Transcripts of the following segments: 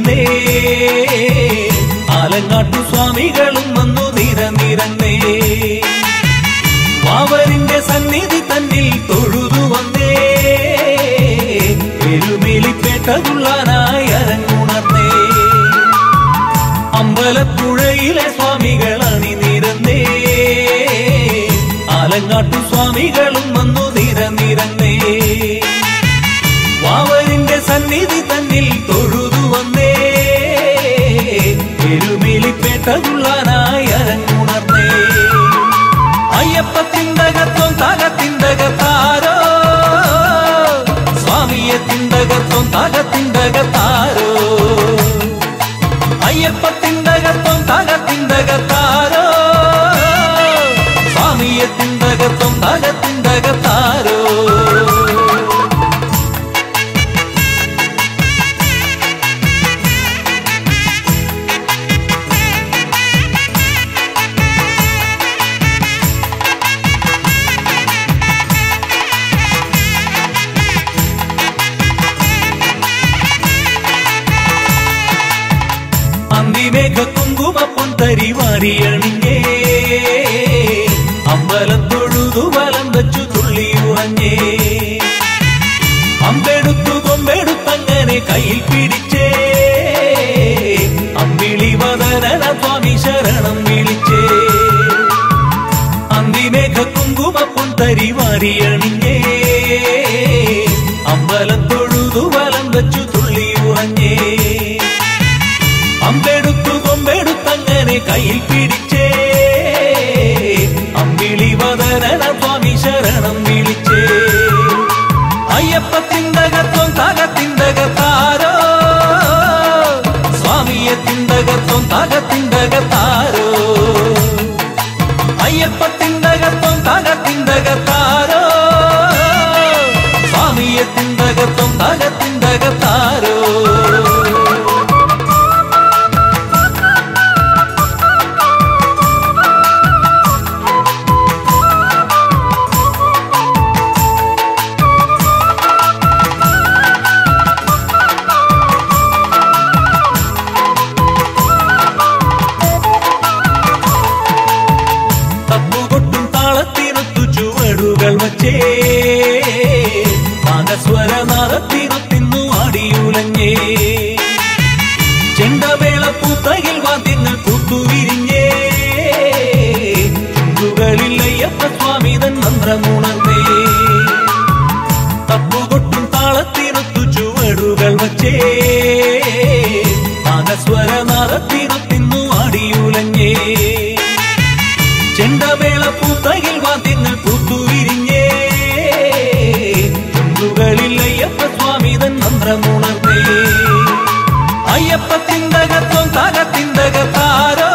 നിരന്നേ ആലങ്ങാട്ടു സ്വാമികളും വന്നു നിരന്നേ വാവരിന്റെ സന്നിധി തന്നിൽ തൊഴുതു വന്നേ എരുമേലിപ്പേട്ട തുള്ളാനായി അരങ്ങുണർന്നേ അമ്പലപ്പുഴയിലെ സ്വാമികൾ അണിനിരന്നേ ആലങ്ങാട്ടു സ്വാമികളും വന്നു നിരന്നേ വാവരിന്റെ സന്നിധി തന്നിൽ തൊഴുതു വന്നേ എരുമേലിപ്പേട്ട തുള്ളാനായി അരങ്ങുണർന്നേ അയ്യപ്പത്തിന്തകത്വം തകത്തിന്തകത്താരോ സ്വാമിയത്തിന്തകത്വം തകത്തിന്തകത്താരോ അയ്യപ്പത്തിന്തകത്വം തകത്തിന്തകത്താരോ സ്വാമിയത്തിന്തകത്വം തകത്തിന്തകത്താരോ കുങ്കുമപ്പൊൻ തരിവാരിയണിഞ്ഞേ അമ്പലം തൊഴുതു വലം വച്ചു തുള്ളിയുറഞ്ഞേ അമ്പെടുത്തു കൊമ്പെടുത്തങ്ങനെ കയ്യിൽ പിടിച്ചേ അമ്പിളി വദനന സ്വാമി ശരണം വിളിച്ചേ അന്തിമേഘ കുങ്കുമപ്പൊൻ തരിവാരിയണിഞ്ഞേ അമ്പലം തൊഴുതു വലം വച്ചു തുള്ളിയുറഞ്ഞേ അമ്പെടുത്തു കൊമ്പെടുത്തങ്ങനെ കയ്യിൽ പിടിച്ചേ അമ്പിളി വദനന സ്വാമി ശരണം വിളിച്ചേ അയ്യപ്പത്തിന്തകത്വം തകത്തിന്തകത്താരോ സ്വാമിയത്തിന്തകത്വം തകത്തിന്തകത്താരോ അയ്യപ്പത്തിന്തകത്വം തകത്തിന്തകത്താരോ സ്വാമിയത്തിന്തകത്വം തകത്തിന്തകത്താരോ നാഗസ്വരനാദത്തിനൊത്തിന്നു അടിയുലഞ്ഞേ ചെണ്ടമേളപ്പൂത്തകിൽ വാദ്യങ്ങൾ കൂത്തുവിരിഞ്ഞേ ചുണ്ടുകളിൽ അയ്യപ്പസ്വാമി തൻ മന്ത്രമുണർന്നേ തപ്പുകൊട്ടും താളത്തിനൊത്തു ചുവടുകൾ വച്ചേ നാഗസ്വരനാദത്തിനൊത്തിന്നു അടിയുലഞ്ഞേ ചെണ്ടമേളപ്പൂത്തകിൽ വാദ്യങ്ങൾ കൂത്തുവിരിഞ്ഞേ ചുണ്ടുകളിൽ അയ്യപ്പസ്വാമി തൻ മന്ത്രമുണർന്നേ അയ്യപ്പത്തിന്തകത്വം തകത്തിന്തകത്താരോ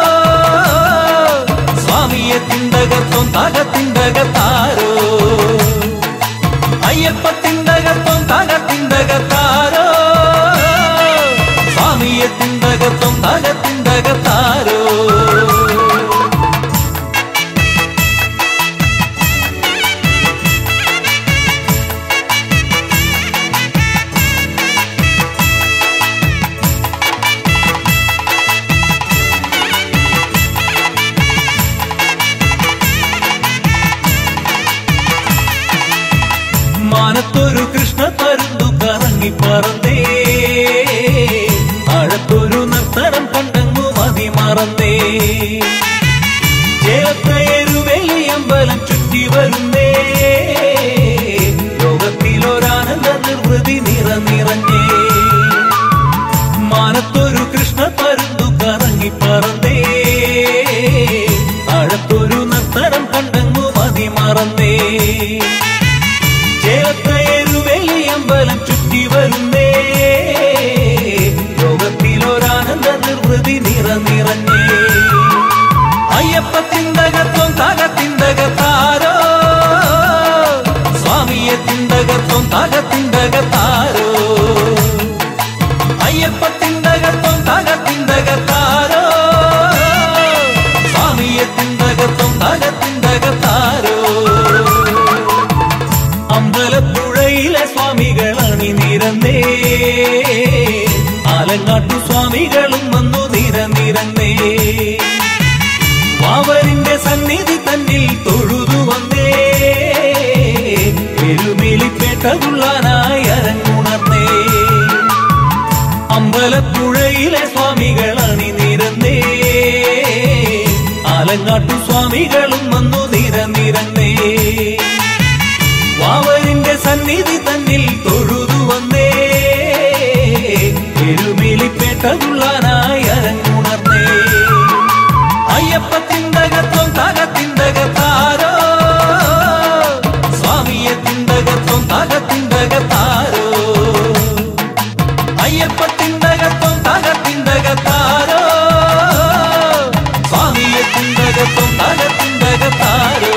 സ്വാമിയത്തിന്തകത്വം തകത്തിന്തകത്താരോ അയ്യപ്പത്തിന്തകത്വം തകത്തിന്തകത്താരോ സ്വാമിയത്തിന്തകത്വം തകത്തിന്തകത്താരോ മാനത്തൊരു കൃഷ്ണ പരുന്തു കറങ്ങി പറന്നേ അഴത്തൊരു നർത്തനം കണ്ടങ്ങു മതി മറന്നേ ചേർത്തയരുവേലി അമ്പലം ചുറ്റി വരുന്നേ ലോകത്തിലൊരാനന്ദ നിർവൃതി നിറഞ്ഞേ മാനത്തൊരു കൃഷ്ണ പരുന്തു കറങ്ങി പറന്നേ അഴത്തൊരു നർത്തനം കണ്ടങ്ങു മതി മറന്നേ ചേർത്തയരുവേലി അമ്പലം ചുറ്റി വരുന്നേ ലോകത്തിലൊരാനന്ദ നിർവൃതി നിറഞ്ഞേ അയ്യപ്പത്തിന്തകത്വം തകത്തിന്തകത്താരോ സ്വാമിയത്തിന്തകത്വം തകത്തിന്തകത്താരോ അയ്യപ്പത്തിന്തകത്വം തകത്തിന്തകത്താരോ സ്വാമിയത്തിന്തകത്വം തകത്തിന്തകത്താരോ അമ്പലപ്പുഴയിലെ സ്വാമികൾ അണിനിരന്നേ ആലങ്ങ ആലങ്ങാട്ടു സ്വാമികളും വന്നു നിരന്നേ വാവരിന്റെ സന്നിധി തന്നിൽ തൊഴുതു വന്നേ എരുമേലിപ്പേട്ട തുള്ളാനായി അരങ്ങുണർന്നേ അമ്പലപ്പുഴയിലെ സ്വാമികൾ അണിനിരന്നേ ആലങ്ങാട്ടു സ്വാമികളും വന്നു നിരന്നേ വാവരിന്റെ സന്നിധി തന്നിൽ തൊഴുതു വന്നേ എരുമേലിപ്പേട്ട തുള്ളാനായി അരങ്ങുണർന്നേ അയ്യപ്പത്തിന്തകത്വം തകത്തിന്തകത്താരോ സ്വാമിയത്തിന്തകത്വം തകത്തിന്തകത്താരോ അയ്യപ്പത്തിന്തകത്വം തകത്തിന്തകത്താരോ സ്വാമിയത്തിന്തകത്വം തകത്തിന്തകത്താരോ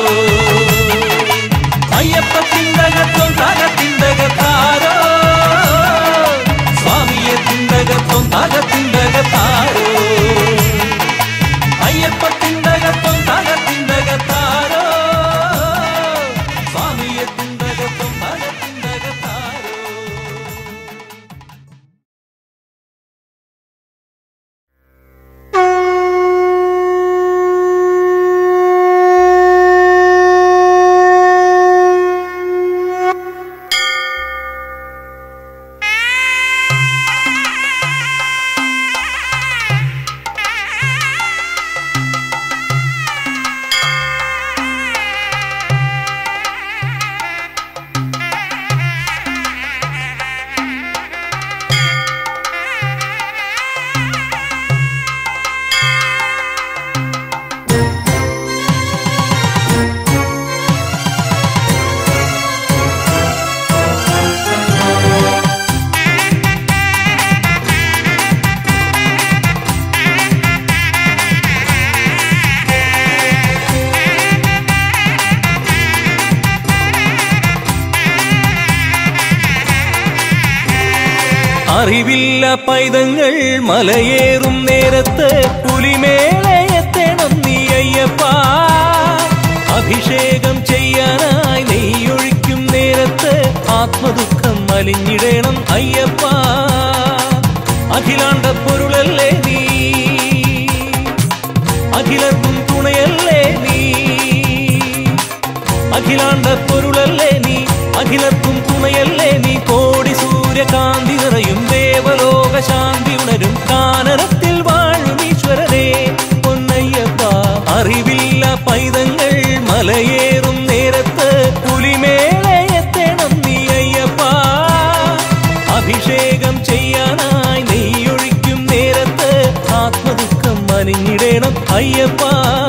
അയ്യപ്പത്തിന്തകത്വം തകത്തിന്തകത്താരോ സ്വാമിയത്തിന്തകത്വം തകത്തിന്തകത്താരോ അയ്യപ്പത്തിന്തകത്വം തകത്തിന്തകത്താരോ സ്വാമിയത്തിന്തകത്വം തകത്തിന്തകത്താരോ അറിവില്ല പൈതങ്ങൾ മലയേറും നേരത്ത് പുലിമേളയെത്തണം നീ അയ്യപ്പ അഭിഷേകം ചെയ്യാനായി നെയ്യൊഴിക്കും നേരത്ത് ആത്മദുഃഖം അലിഞ്ഞിടണം അയ്യപ്പ അഖിലാണ്ട പൊരുളല്ലേ നീ അഖിലർക്കും തുണയല്ലേ നീ അഖിലാണ്ട പൊരുളല്ലേ നീ അഖിലർക്കും തുണയല്ലേ നീ കോടി സൂര്യകാന്തി നിറയും ദേവലോക ശാന്തി ഉണരും കാനനത്തിൽ വാഴും ഈശ്വരനെ പൊന്നയ്യപ്പ അറിവില്ല പൈതങ്ങൾ മലയേറും നേരത്ത് പുലിമേളയെത്തണം നീ അയ്യപ്പ അഭിഷേകം ചെയ്യാനായി നെയ്യൊഴിക്കും നേരത്ത് ആത്മദുഃഖം അലിഞ്ഞിടണം അയ്യപ്പ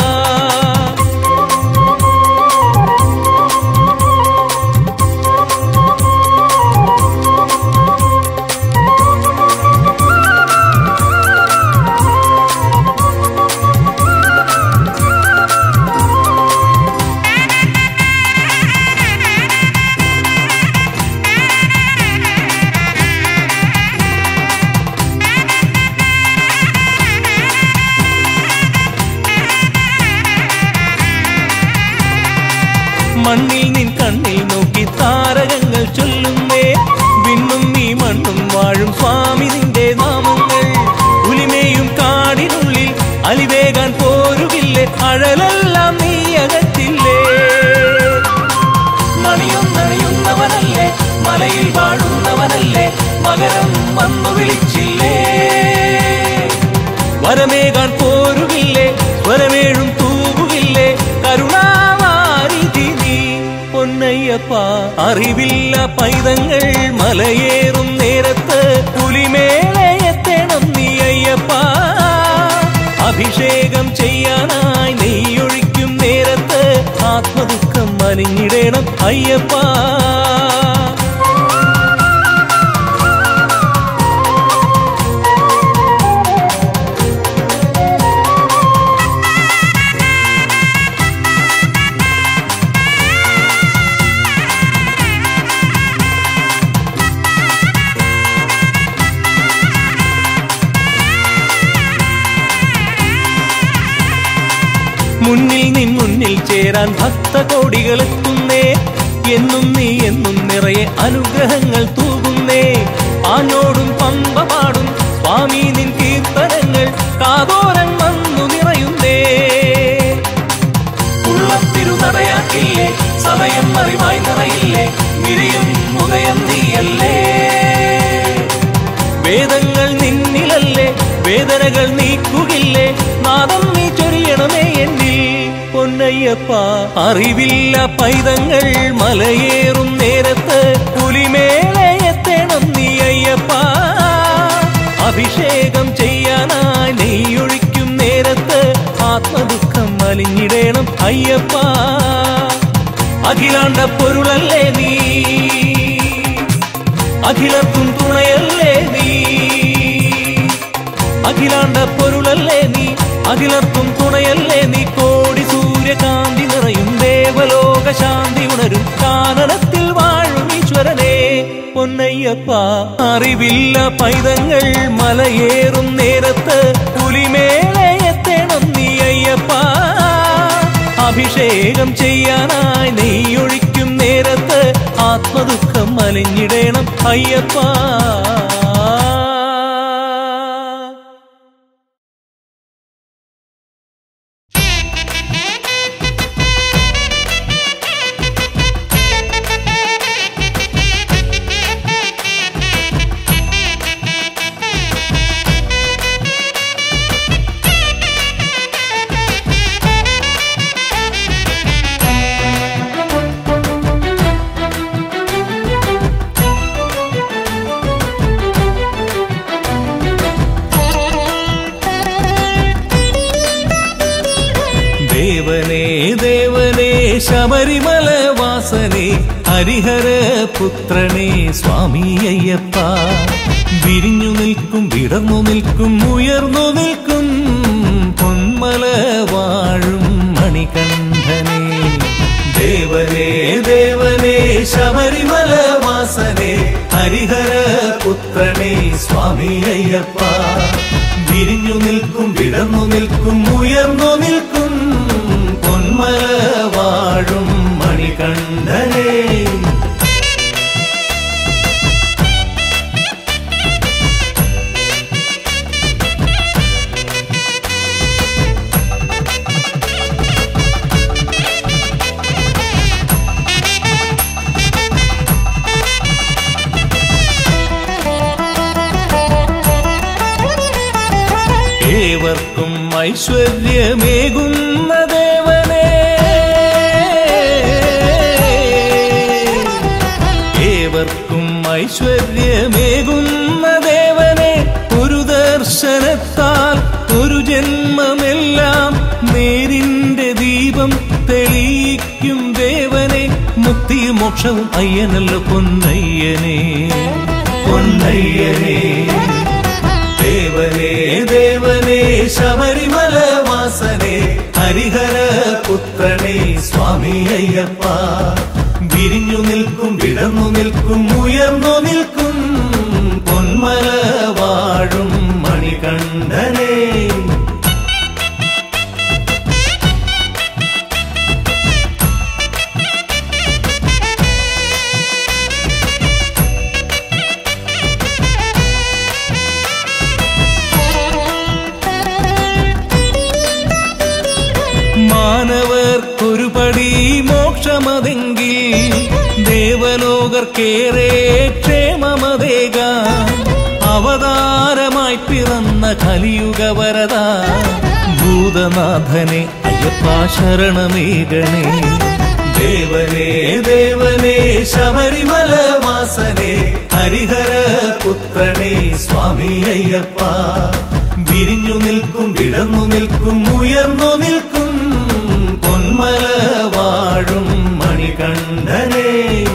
മണ്ണിൽ നിൻ കണ്ണിൽ നോക്കി താരകങ്ങൾ ചൊല്ലുന്നേ വിണ്ണും നീ മണ്ണും വാഴും സ്വാമി നിന്റെ നാമങ്ങൾ പുലിമേയും കാടിനുള്ളിൽ അലിവേകാൻ പോരുകില്ലേ അഴലെല്ലാം നീ അകറ്റില്ലേ മണിയൊന്നണിയുന്നവനല്ലേ മലയിൽ വാഴുന്നവനല്ലേ മകരം വന്നു വിളിച്ചില്ലേ വരമേകാൻ പോരുകില്ലേ സ്വരമേഴും തൂകുകില്ലേ കരുണാവാരിധി നീ പൊന്നയ്യപ്പ അറിവില്ല പൈതങ്ങൾ മലയേറും നേരത്ത് പുലിമേളയെത്തണം നീ അയ്യപ്പ അഭിഷേകം ചെയ്യാനായി നെയ്യൊഴിക്കും നേരത്ത് ആത്മദുഃഖം അലിഞ്ഞിടണം അയ്യപ്പ മുന്നിൽ നിൻ മുന്നിൽ ചേരാൻ ഭക്തകോടികളെത്തുന്നേ എന്നും നീ എന്നും നിറയെ അനുഗ്രഹങ്ങൾ തൂകുന്നേ ആഞ്ഞോടും പമ്പ പാടും സ്വാമി നിൻ കീർത്തനങ്ങൾ കാതോരം വന്നു നിറയുന്നേ. ഉള്ളം തിരുനടയാക്കില്ലേ, സമയം മറിവായി നിറയില്ലേ, വിരിയും ഉദയം നീയല്ലേ. വേദങ്ങൾ നിന്നിലല്ലേ, വേദനകൾ നീക്കുകില്ലേ, നാദം നീ ചൊരിയണമേ എന്നിൽ പൊന്നയ്യപ്പ. അറിവില്ല പൈതങ്ങൾ മലയേറും നേരത്ത് പുലിമേളയെത്തേണം നീ അയ്യപ്പ. അഭിഷേകം ചെയ്യാനായി നെയ്യൊഴിക്കും നേരത്ത് ആത്മദുഃഖം അലിഞ്ഞിടേണം അയ്യപ്പ. അഖിലാണ്ട പൊരുളല്ലേ നീ, അഖിലർക്കും തുണയല്ലേ നീ. അഖിലാണ്ട പൊരുളല്ലേ നീ, അഖിലർക്കും തുണയല്ലേ നീ. കോടി സൂര്യകാന്തി നിറയും ദേവലോക ശാന്തി ഉണരും കാനനത്തിൽ വാഴും ഈശ്വരനെ പൊന്നയ്യപ്പ. അറിവില്ല പൈതങ്ങൾ മലയേറും നേരത്ത് പുലിമേളയെത്തേണം നീ അയ്യപ്പ. അഭിഷേകം ചെയ്യാനായി നെയ്യൊഴിക്കും നേരത്ത് ആത്മദുഃഖം അലിഞ്ഞിടേണം അയ്യപ്പ. ദേവനേ ദേവനേ ശബരിമല വാസനേ ഹരിഹര പുത്രനേ സ്വാമി അയ്യപ്പ. വിരിഞ്ഞു നിൽക്കും, വിടർന്നു നിൽക്കും, ഉയർന്നു നിൽക്കും പൊന്മല വാഴും മണികണ്ഠനേ. ദേവനേ ദേവനേ ശബരിമല വാസനേ ഹരിഹര പുത്രനേ സ്വാമി അയ്യപ്പ. വിരിഞ്ഞു നിൽക്കും, വിടർന്നു നിൽക്കും, ഉയർന്നു നിൽക്കും പൊന്മല വാഴും മണികണ്ഠനേ. ഏവർക്കും ഐശ്വര്യമേകുന്ന ദേവനേ, ഏവർക്കും ഐശ്വര്യമേകുന്ന ദേവനേ. ഒരു ദർശനത്താൽ ഒരു ജന്മമെല്ലാം നേരിന്റെ ദീപം തെളിയിക്കും ദേവനെ. മുക്തിയും മോക്ഷവും അയ്യനല്ലോ പൊന്നയ്യനേ, പൊന്നയ്യനേ. ദേവനേ ദേവനേ ശബരിമല വാസനേ ഹരിഹര പുത്രനേ സ്വാമി അയ്യപ്പ. വിരിഞ്ഞു നിൽക്കും, വിടർന്നു നിൽക്കും, ഉയർന്നു നിൽക്കും പൊന്മല വാഴും മണികണ്ഠനേ. മാനവർക്കൊരുപടി മോക്ഷമതെങ്കിൽ ദേവലോകർക്കേറെ ക്ഷേമമതേകാൻ അവതാരമായി പിറന്ന കലിയുഗവരദ ഭൂതനാഥനെ അയ്യപ്പ ശരണമേകണേ. ദേവനേ ദേവനേ ശബരിമല വാസനേ ഹരിഹര പുത്രനേ സ്വാമി അയ്യപ്പ. വിരിഞ്ഞു നിൽക്കും, വിടർന്നു നിൽക്കും, ഉയർന്നു നിൽക്കും പൊന്മല വാഴും മണികണ്ഠനേ.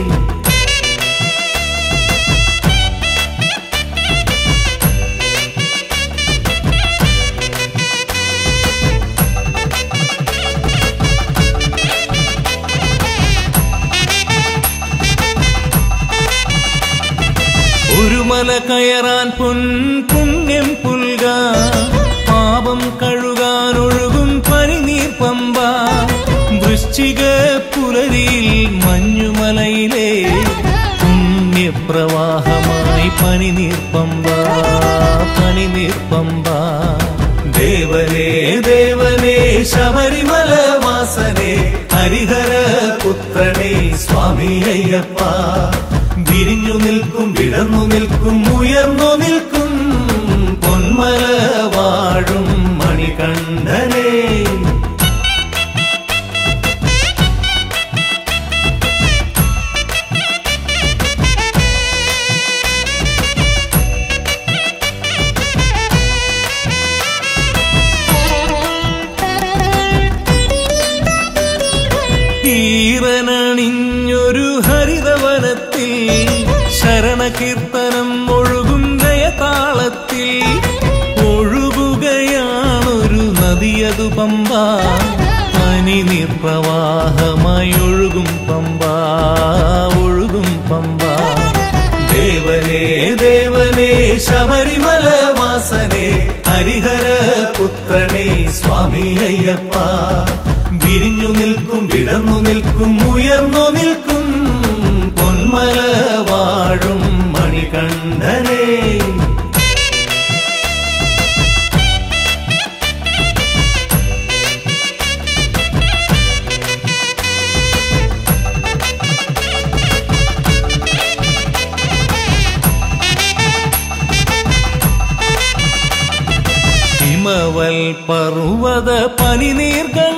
ഒരു മല കയറാൻ പുണ്യം പുൽകാൻ, പാപം കഴുകാൻ ഒഴുകും പനിനീർ പമ്പ. വൃശ്ചിക പുലരിയിൽ മഞ്ഞുമലയിലെ പുണ്യപ്രവാഹമായി പനിനീർപ്പമ്പ പനിനീർപ്പമ്പ ദേവനേ ദേവനേ ശബരിമല വാസനേ ഹരിഹര പുത്രനേ സ്വാമി അയ്യപ്പ വിരിഞ്ഞു നിൽക്കും വിടർന്നു നിൽക്കും ഉയർന്നു നിൽക്കും പൊന്മല വാഴും മണികണ്ഠനേ ഈറനണിഞ്ഞൊരു ഹരിതവനത്തിൽ ശരണകീർത്തനം ഒഴുകും ലയതാളത്തിൽ ഒഴുകുകയാണൊരു നദിയതു പമ്പ പനിനീർപ്രവാഹമായി ഒഴുകും പമ്പ ഒഴുകും പമ്പ ദേവനേ ദേവനേ ശബരിമല വാസനേ ഹരിഹര പുത്രനേ സ്വാമി അയ്യപ്പ വിരിഞ്ഞു നിൽക്കും വിടർന്നു നിൽക്കും ഉയർന്നു നിൽക്കും പൊന്മല വാഴും മണികണ്ഠനേ ഹിമവൽ പർവ്വത പനിനീർ ഗംഗ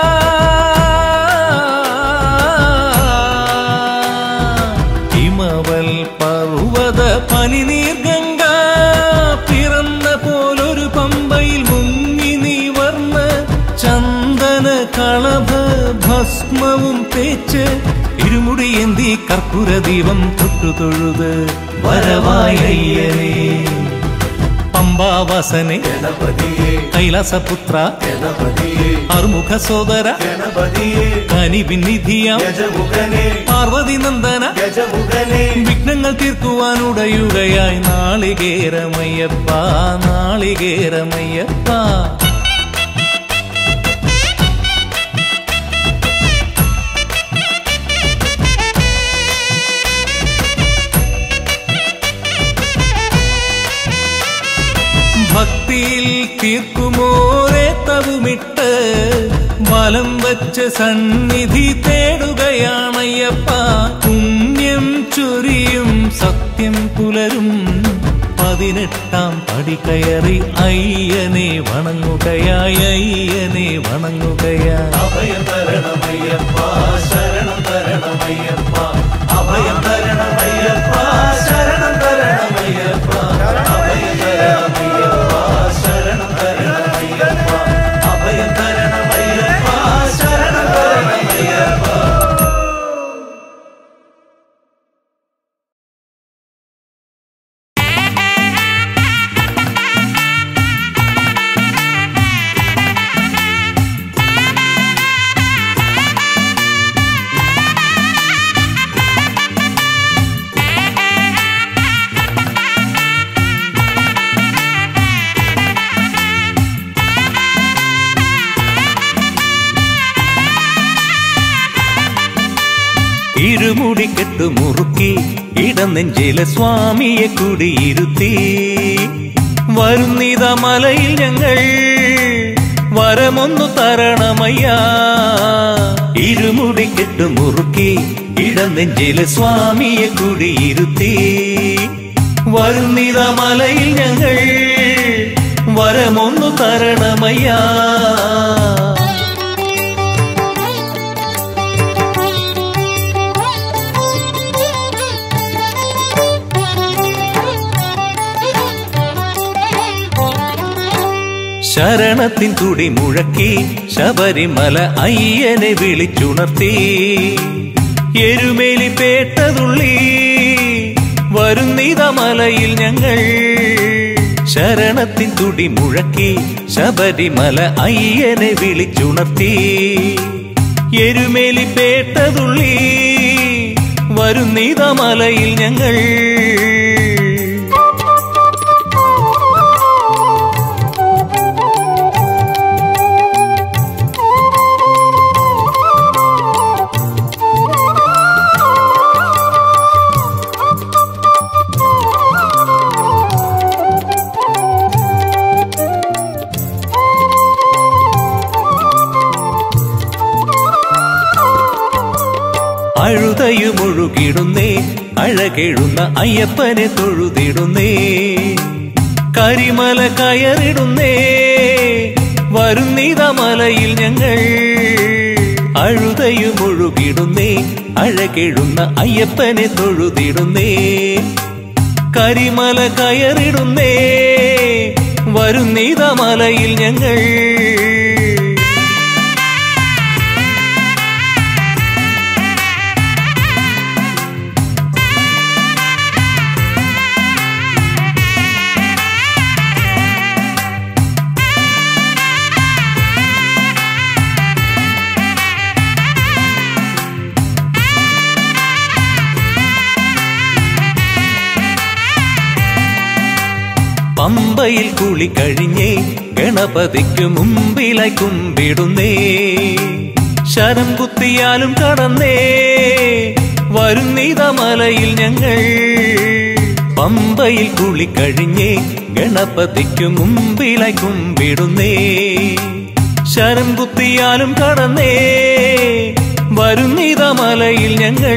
ഹിമവൽ പർവ്വത പനിനീർ ഗംഗ പിറന്ന പോലൊരു പമ്പയിൽ മുങ്ങി നിവർന്ന ചന്ദന കളഭ ഭസ്മവും തേച്ച് ഇരുമുടിയേന്തി കർപ്പൂര ദീപം തൊട്ടുതൊഴുത് വരവായയ്യനേ പമ്പാവാസനെ കൈലാസപുത്ര അറുമുഖ സോദര കനിവിന്നിധിയാം പാർവതി നന്ദന വിഘ്നങ്ങൾ തീർക്കുവാനുടയുകയായി നാളികേരമയ്യപ്പ നാളികേരമയ്യപ്പ ഭക്തിയിൽ തീർക്കുമോരേത്തവുമിട്ട് വലം വച്ച് സന്നിധി തേടുകയാണയ്യപ്പ പുണ്യം ചൊരിയും സത്യം പുലരും 18 പടി കയറി അയ്യനെ വണങ്ങുകയായി അയ്യനെ വണങ്ങുകയായി അഭയം തരണമയ്യപ്പ ശരണം തരണമയ്യപ്പ അഭയം തരണമയ്യപ്പ ശരണം തരണമയ്യപ്പ അഭയം തരണമയ്യപ്പ ശരണം തരണമയ്യപ്പ അഭയം തരണമയ്യപ്പ ശരണം തരണമയ്യപ്പ ഇരുമുടിക്കെട്ടു മുറുക്കി ഇടനെഞ്ചിലെ സ്വാമിയെ കുടിയിരുത്തി വരുന്നിത മലയിൽ ഞങ്ങൾ വരമൊന്നു തരണമയ്യ ഇരുമുടിക്കെട്ടു മുറുക്കി ഇടനെഞ്ചിലെ സ്വാമിയെ കുടിയിരുത്തി വരുന്നിത മലയിൽ ഞങ്ങൾ വരമൊന്നു തരണമയ്യ ശരണത്തിൻ തുടി മുഴക്കി ശബരിമല അയ്യനെ വിളിച്ചുണർത്തി എരുമേലി പേട്ടതുള്ളി വരുന്നിത മലയിൽ ഞങ്ങൾ ശരണത്തിൻ തുടി മുഴക്കി ശബരിമല അയ്യനെ വിളിച്ചുണർത്തി എരുമേലി പേട്ടതുള്ളി വരുന്നിത മലയിൽ ഞങ്ങൾ അഴുതയുമൊഴുകിടുന്നേ അഴകെഴുന്ന അയ്യപ്പനെ തൊഴുതിടുന്നേ കരിമല കയറിടുന്നേ വരുന്നിത മലയിൽ ഞങ്ങൾ അഴുതയുമൊഴുകിടുന്നേ അഴകെഴുന്ന അയ്യപ്പനെ തൊഴുതിടുന്നേ കരിമല കയറിടുന്നേ വരുന്നിത മലയിൽ ഞങ്ങൾ പമ്പയിൽ കുളി കഴിഞ്ഞേ ഗണപതിക്കു മുമ്പിലായി കുമ്പിടുന്നേ ശരം കുത്തിയാലും കടന്നേ വരുന്നിത മലയിൽ ഞങ്ങൾ പമ്പയിൽ കുളി കഴിഞ്ഞേ ഗണപതിക്കു മുമ്പിലായി കുമ്പിടുന്നേ ശരം കുത്തിയാലും കടന്നേ വരുന്നിത മലയിൽ ഞങ്ങൾ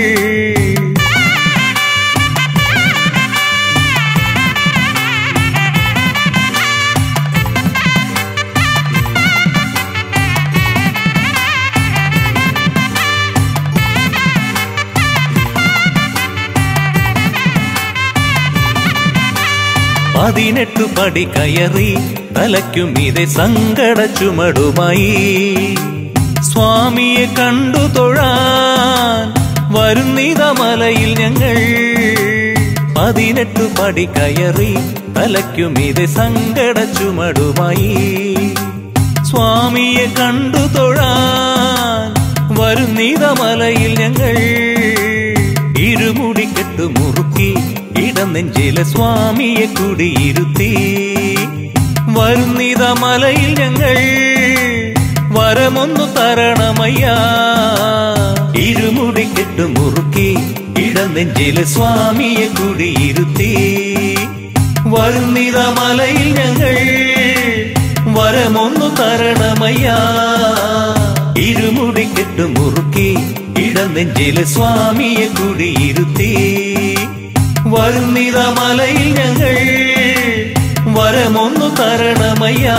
പതിനെട്ടു പടി കയറി തലയ്ക്കുമീതെ സങ്കട ചുമടുമായി സ്വാമിയെ കണ്ടു തൊഴാൻ വരുന്നിത മലയിൽ ഞങ്ങൾ പതിനെട്ടു പടി കയറി തലയ്ക്കുമീതെ സങ്കട ചുമടുമായി സ്വാമിയെ കണ്ടു തൊഴാൻ വരുന്നിത മലയിൽ ഞങ്ങൾ ഇരുമുടിക്കെട്ടു മുറുക്കി ഇടനെഞ്ചിലെ സ്വാമിയെ കുടിയിരുത്തി വരുന്നിത മലയിൽ ഞങ്ങൾ വരമൊന്നു തരണമയ്യാ ഇരുമുടിക്കെട്ടു മുറുക്കി ഇടനെഞ്ചിലെ സ്വാമിയെ കുടിയിരുത്തി വരുന്നിത മലയിൽ ഞങ്ങൾ വരമൊന്നു തരണമയ്യാ ഇരുമുടിക്കെട്ടു മുറുക്കി ഇടനെഞ്ചിലെ സ്വാമിയെ കുടിയിരുത്തി വരുന്നിത മലയിൽ ഞങ്ങൾ വരമൊന്നു തരണമയ്യാ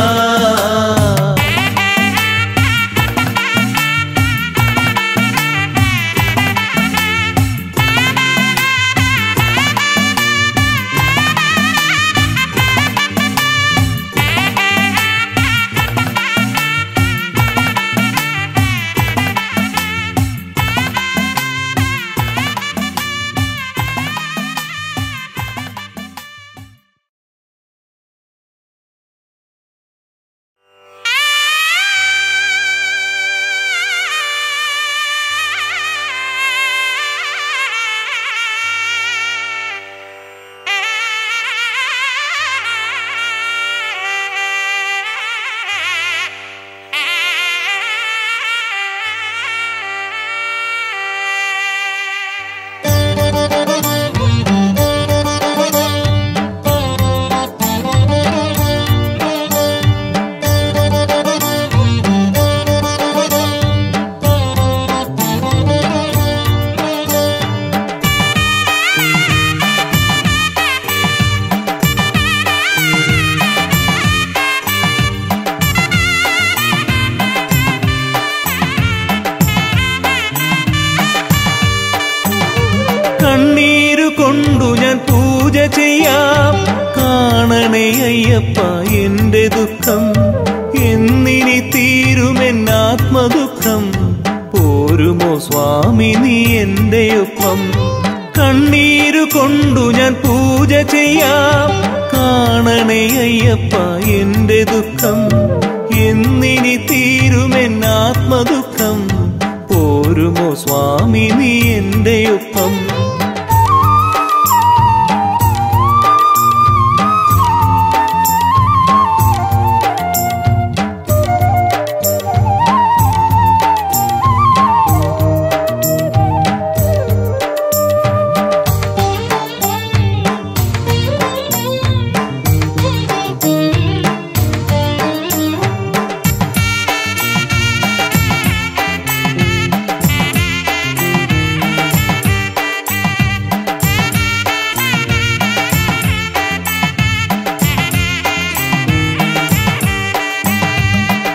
കൊണ്ടു ഞാൻ പൂജ ചെയ്യാം കാണണേ അയ്യപ്പ എന്റെ ദുഃഖം എന്നിനി തീരുമെന്നാത്മദുഃഖം പോരുമോ സ്വാമി നീ എന്റെ ഒപ്പം കണ്ണീരു കൊണ്ടു ഞാൻ പൂജ ചെയ്യാം കാണണേ അയ്യപ്പ എന്റെ ദുഃഖം എന്നിനി തീരുമെന്നാത്മദുഃഖം പോരുമോ സ്വാമി നീ എന്റെ ഒപ്പം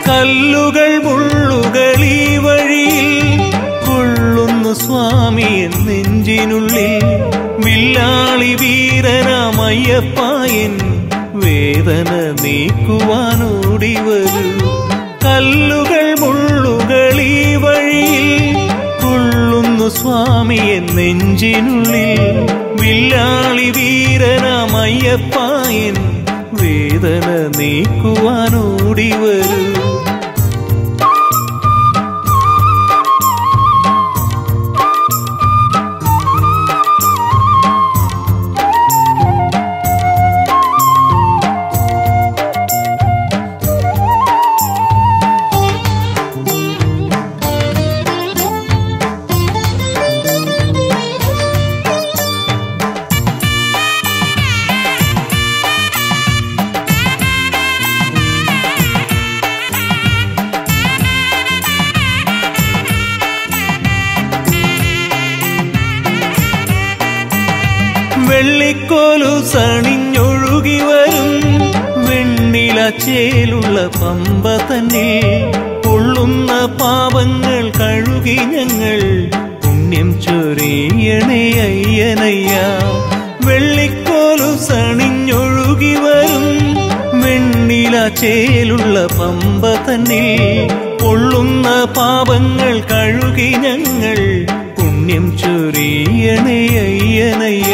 കല്ലുകൾ മുള്ളുകൾ ഈ വഴിയിൽ കൊള്ളുന്നു സ്വാമി നെഞ്ചിനുള്ളിൽ. വില്ലാളി വീരനാമയ്യപ്പായൻ വേദന നീക്കുവാനോടി വരൂ. കല്ലുകൾ മുള്ളുകൾ ഈ വഴിയിൽ കൊള്ളുന്നു സ്വാമി നെഞ്ചിനുള്ളിൽ. വില്ലാളി വീരനാമയ്യപ്പായൻ വേദന നീക്കുവാനോടി വരൂ. വെള്ളിക്കോലു സണിഞ്ഞൊഴുകി വരും വെണ്ണിലച്ചേലുള്ള പമ്പ തന്നെ. പൊള്ളുന്ന പാപങ്ങൾ കഴുകി ഞങ്ങൾ പുണ്യം ചൊരിയണേ അയ്യനയ്യ. വെള്ളിക്കോലു സണിഞ്ഞൊഴുകി വരും വെണ്ണിലച്ചേലുള്ള പമ്പ തന്നെ. പൊള്ളുന്ന പാപങ്ങൾ കഴുകി ഞങ്ങൾ പുണ്യം ചൊരിയണേ അയ്യനയ്യ.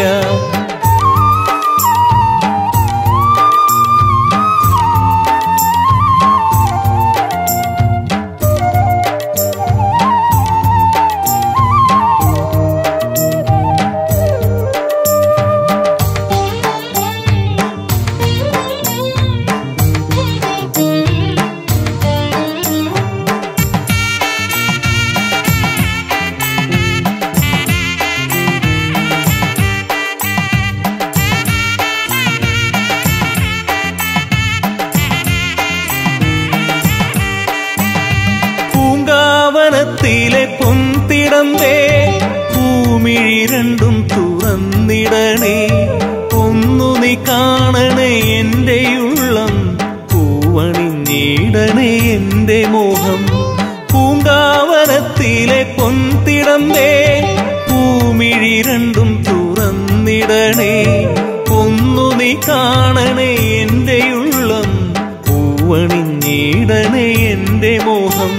പൂങ്കാവനത്തിലെ പൊന്തിടമ്പേ പൂമിഴി രണ്ടും തുറന്നിടണേ. ഒന്നു നീ കാണണേ എന്റെ ഉള്ളം, പൂവണിഞ്ഞിടണേ എന്റെ മോഹം. പൂങ്കാവനത്തിലെ പൊന്തിടമ്പേ പൂമിഴി രണ്ടും തുറന്നിടണേ. ഒന്നു നീ കാണണേ എന്റെ ഉള്ളം, പൂവണിഞ്ഞിടണേ എന്റെ മോഹം.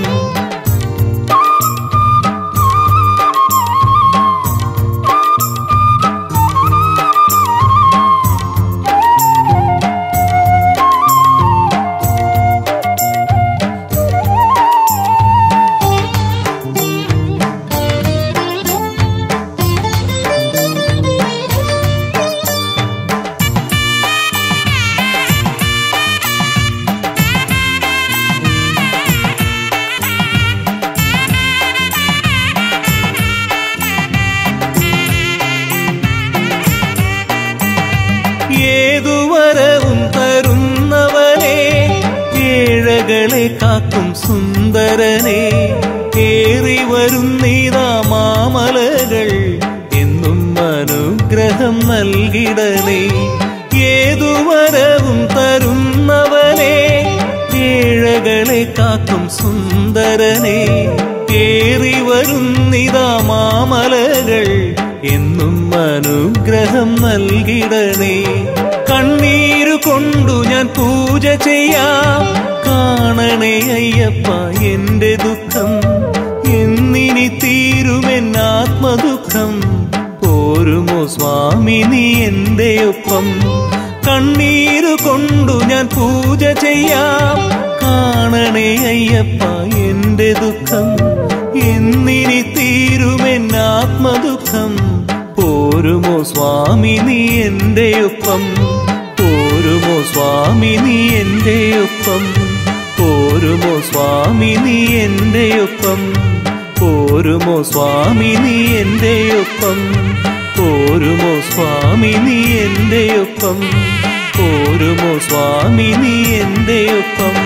ഏതുവരവും തരുന്നവനെ, ഏഴകളെ കാക്കും സുന്ദരനെ. ഏറി വരുന്നീതാ മാമലകൾ, എന്നും അനുഗ്രഹം നൽകിടണേ. ഏതുവരവും തരുന്നവനെ, ഏഴകളെ കാക്കും സുന്ദരനെ. ഏറി വരുന്നിതാ മാമലകൾ, എന്നും അനുഗ്രഹം നൽകിടണേ. കണ്ണീരു കൊണ്ടു ഞാൻ പൂജ ചെയ്യാം, കാണണേ അയ്യപ്പ എന്റെ ദുഃഖം. എന്നിനി തീരുമെന്നാത്മദുഃഖം, പോരുമോ സ്വാമി നീ എന്റെ ഒപ്പം. കണ്ണീരു കൊണ്ടു ഞാൻ പൂജ ചെയ്യാം, കാണണേ അയ്യപ്പ എന്റെ ദുഃഖം. എന്നിനി തീരുമെന്നാത്മദുഃഖം, പോരുമോ സ്വാമി നീ എന്റെ ഒപ്പം. പോരുമോ സ്വാമി നീ എന്റെ ഒപ്പം. പോരുമോ സ്വാമി നീ എന്റെ ഒപ്പം. പോരുമോ സ്വാമി നീ എന്റെ ഒപ്പം. പോരുമോ സ്വാമി നീ എന്റെ ഒപ്പം. പോരുമോ സ്വാമി നീ എന്റെ ഒപ്പം.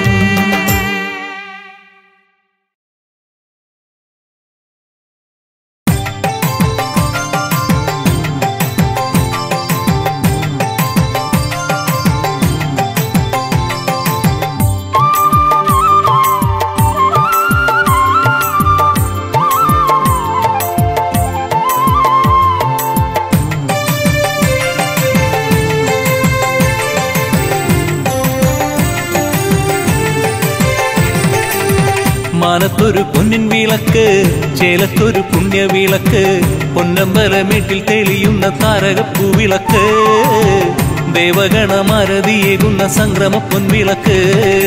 മാനത്തൊരു പൊന്നിൻ വിളക്ക്, ചേലത്തൊരു പുണ്യവിളക്ക്, പൊന്നമ്പലമേട്ടിൽ തെളിയുന്ന താരകപ്പൂവിളക്ക്, ദേവഗണമാരതിയേകുന്ന സംക്രമ പൊൻവിളക്ക്.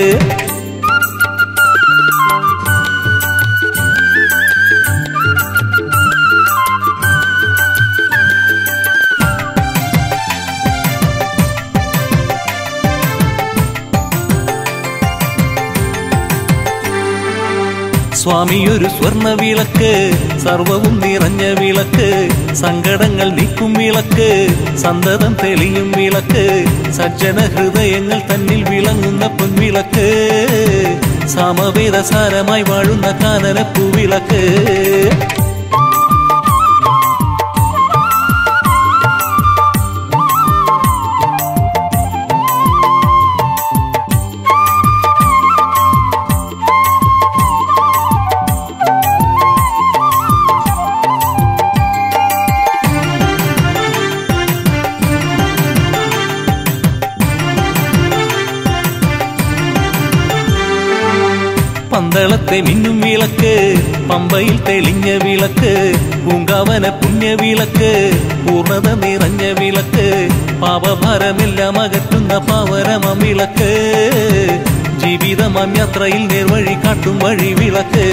സ്വാമിയൊരു സ്വർണ്ണ വിളക്ക്, സർവവും നിറഞ്ഞ വിളക്ക്, സങ്കടങ്ങൾ നീക്കും വിളക്ക്, സന്തതം തെളിയും വിളക്ക്, സജ്ജന ഹൃദയങ്ങൾ തന്നിൽ വിളങ്ങുന്ന പൊൻവിളക്ക്, സാമവേദസാരമായി വാഴുന്ന കാനനപ്പൂവിളക്ക്. പന്തളത്തെ മിന്നും വിളക്ക്, പമ്പയിൽ തെളിഞ്ഞ വിളക്ക്, പൂങ്കാവന പുണ്യവിളക്ക്, പൂർണ്ണത നിറഞ്ഞ വിളക്ക്, പാപഭാരമെല്ലാം അകറ്റുന്ന പാവനമം വിളക്ക്, ജീവിതമാം യാത്രയിൽ നേർവഴി കാട്ടും വഴി വിളക്ക്.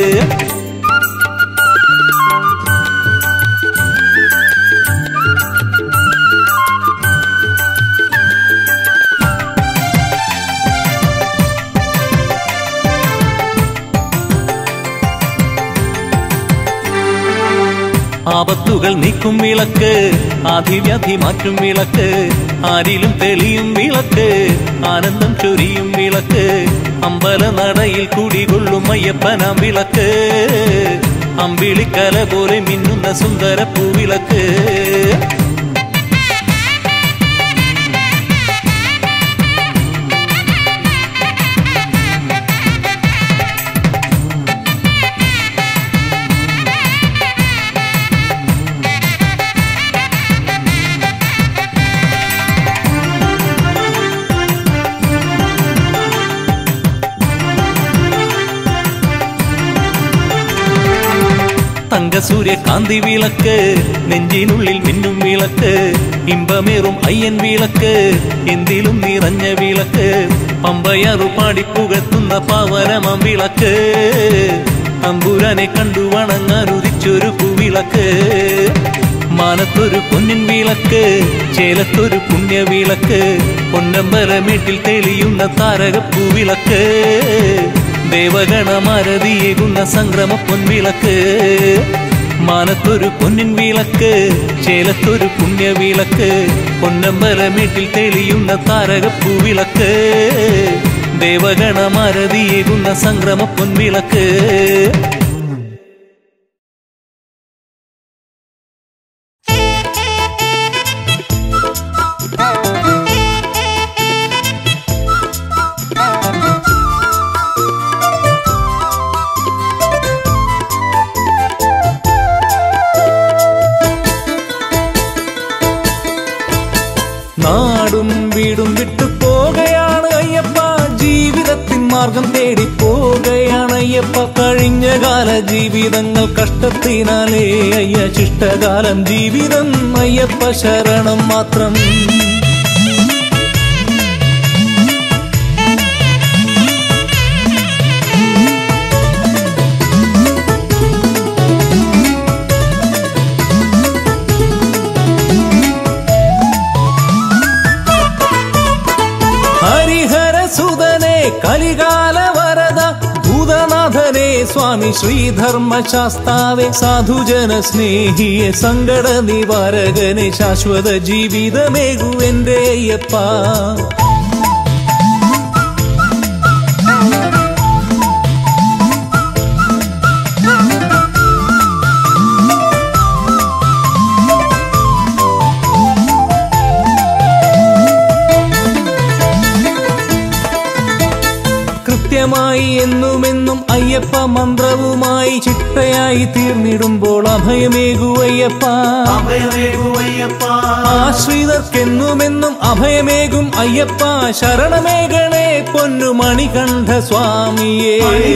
ആപത്തുകൾ നീക്കും വിളക്ക്, ആധിവ്യാധി മാറ്റും വിളക്ക്, ആരിലും തെളിയും വിളക്ക്, ആനന്ദം ചൊരിയും വിളക്ക്, അമ്പല നടയിൽ കുടികൊള്ളും അയ്യപ്പനാം വിളക്ക്, അമ്പിളിക്കല പോലെ മിന്നുന്ന സുന്ദര പൂവിളക്ക്. തങ്കസൂര്യകാന്തി വിളക്ക്, നെഞ്ചിനുള്ളിൽ മിന്നും വിളക്ക്, ഇമ്പമേറും അയ്യൻ വിളക്ക്, എന്തിലും നിറഞ്ഞ വിളക്ക്, പമ്പയാറു പാടിപ്പുകത്തുന്ന പാവനമം വിളക്ക്, തമ്പുരാനെ കണ്ടു വണങ്ങാൻ ഉദിച്ചൊരു പൂവിളക്ക്. മാനത്തൊരു പൊന്നിൻ വിളക്ക്, ചേലത്തൊരു പുണ്യവിളക്ക്, പൊന്നമ്പലമേട്ടിൽ തെളിയുന്ന താരകപ്പൂവിളക്ക്, ദേവഗണമാരതിയേകുന്ന സംക്രമ പൊൻവിളക്ക്. മാനത്തൊരു പൊന്നിൻ വിളക്ക്, ചേലത്തൊരു പുണ്യവിളക്ക്, പൊന്നമ്പലമേട്ടിൽ തെളിയുന്ന താരകപ്പൂവിളക്ക്, ദേവഗണമാരതിയേകുന്ന സംക്രമ പൊൻവിളക്ക്. നാടും വീടും വിട്ടു പോകയാണ് അയ്യപ്പ, ജീവിതത്തിൻ മാർഗം തേടി പോകയാണ് അയ്യപ്പ. കഴിഞ്ഞ കാല ജീവിതങ്ങൾ കഷ്ടത്തിനാലേ അയ്യ, ശിഷ്ടകാലം ജീവിതം അയ്യപ്പ ശരണം മാത്രം. കലികാല വരദ ഭൂതനാഥനെ സ്വാമി ശ്രീധർമ്മശാസ്താവെ, സാധുജന സ്നേഹിയെ സങ്കട നിവാരകനെ, ശാശ്വത ജീവിതമേകു എന്റെ അയ്യപ്പ. കൃത്യമായി എന്നുമെന്നും അയ്യപ്പ മന്ത്രവുമായി ചിട്ടയായി തീർന്നിടുമ്പോൾ അഭയമേകു അയ്യപ്പ, ആശ്രിതർക്കെന്നുമെന്നും അഭയമേകും അയ്യപ്പ. ശരണമേകണേ പൊന്നു മണികണ്ഠ സ്വാമിയേ.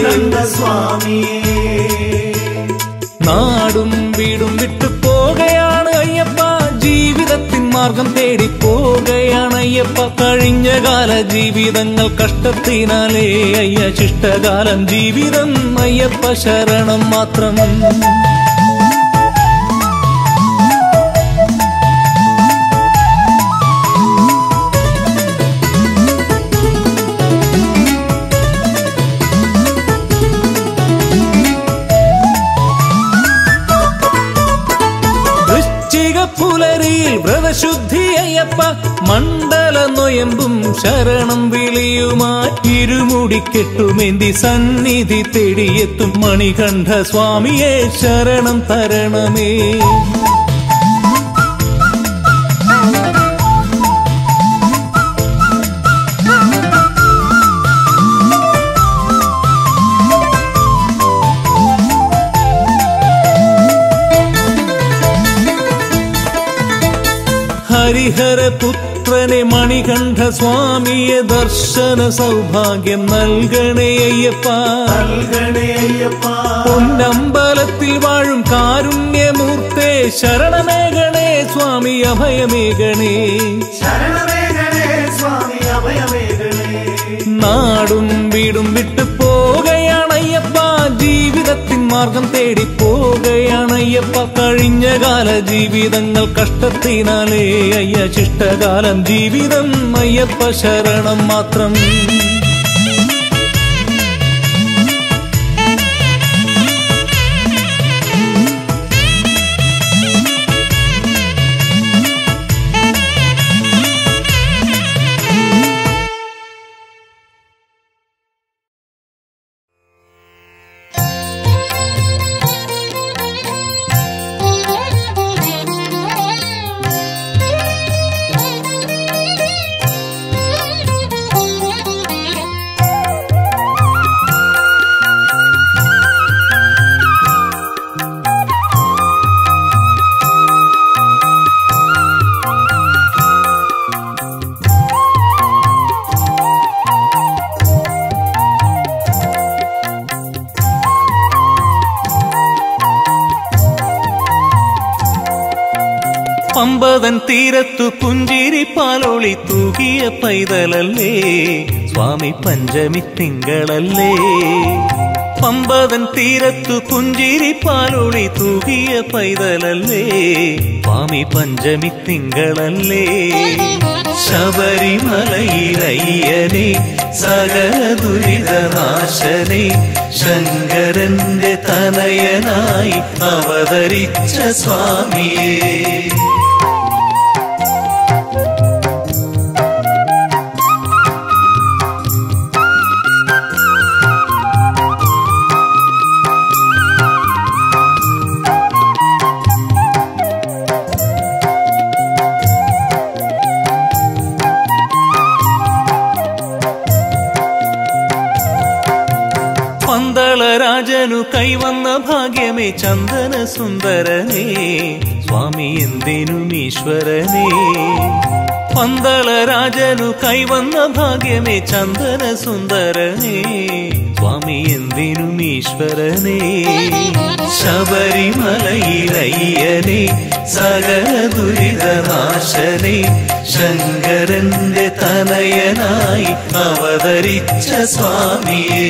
നാടും വീടും വിട്ടു പോകയാണ് അയ്യപ്പ, ജീവിതത്തിൻ മാർഗം തേടി പോകയാണ് അയ്യപ്പ. കഴിഞ്ഞ കാല ജീവിതങ്ങൾ കഷ്ടത്തിനാലേ അയ്യ, ശിഷ്ടകാലം ജീവിതം അയ്യപ്പ ശരണം മാത്രം. പുലരിയിൽ വ്രതശുദ്ധി അയ്യപ്പ, മണ്ഡല നൊയമ്പും ശരണം വിളിയുമായി ഇരുമുടിക്കെട്ടുമേന്തി സന്നിധി തേടിയെത്തും മണികണ്ഠ സ്വാമിയെ ശരണം തരണമേ. ഹരിഹരപുത്രനെ മണികണ്ഠ സ്വാമിയെ ദർശന സൗഭാഗ്യം നൽകണേ അയ്യപ്പ. പൊന്നമ്പലത്തിൽ വാഴും കാരുണ്യമൂർത്തേ ശരണമേകണേ സ്വാമി അഭയമേകണേ. നാടും വീടും വിട്ടു പോകയാണ് അയ്യപ്പ, ജീവിതത്തിൻ മാർഗം തേടി പോകയാണ് അയ്യപ്പ. കഴിഞ്ഞ കാല ജീവിതങ്ങൾ കഷ്ടത്തിനാലേ അയ്യ, ശിഷ്ടകാലം ജീവിതം അയ്യപ്പ ശരണം മാത്രം. പമ്പതൻ തീരത്തു പുഞ്ചിരി പാലോളി തൂകിയ പൈതലല്ലേ സ്വാമി പഞ്ചമി തിങ്കളല്ലേ. പമ്പതൻ തീരത്തു പുഞ്ചിരി പാലോളി തൂകിയ പൈതലല്ലേ സ്വാമി പഞ്ചമി തിങ്കളല്ലേ. ശബരിമലയിലയ്യനെ സകല ദുരിതനാശനെ ശങ്കരന്റെ തനയനായി അവതരിച്ച സ്വാമിയേ. പന്തളരാജനു കൈവന്ന ഭാഗ്യമേ ചന്ദന സുന്ദരനേ സ്വാമി എന്തിനും ഈശ്വരനേ. പന്തളരാജനു കൈവന്ന ഭാഗ്യമേ ചന്ദന സുന്ദരനേ സ്വാമി എന്തിനും ഈശ്വരനേ. ശബരിമലയിലയ്യനെ സകല ദുരിതനാശനെ ശങ്കരന്റെ തനയനായി അവതരിച്ച സ്വാമിയേ.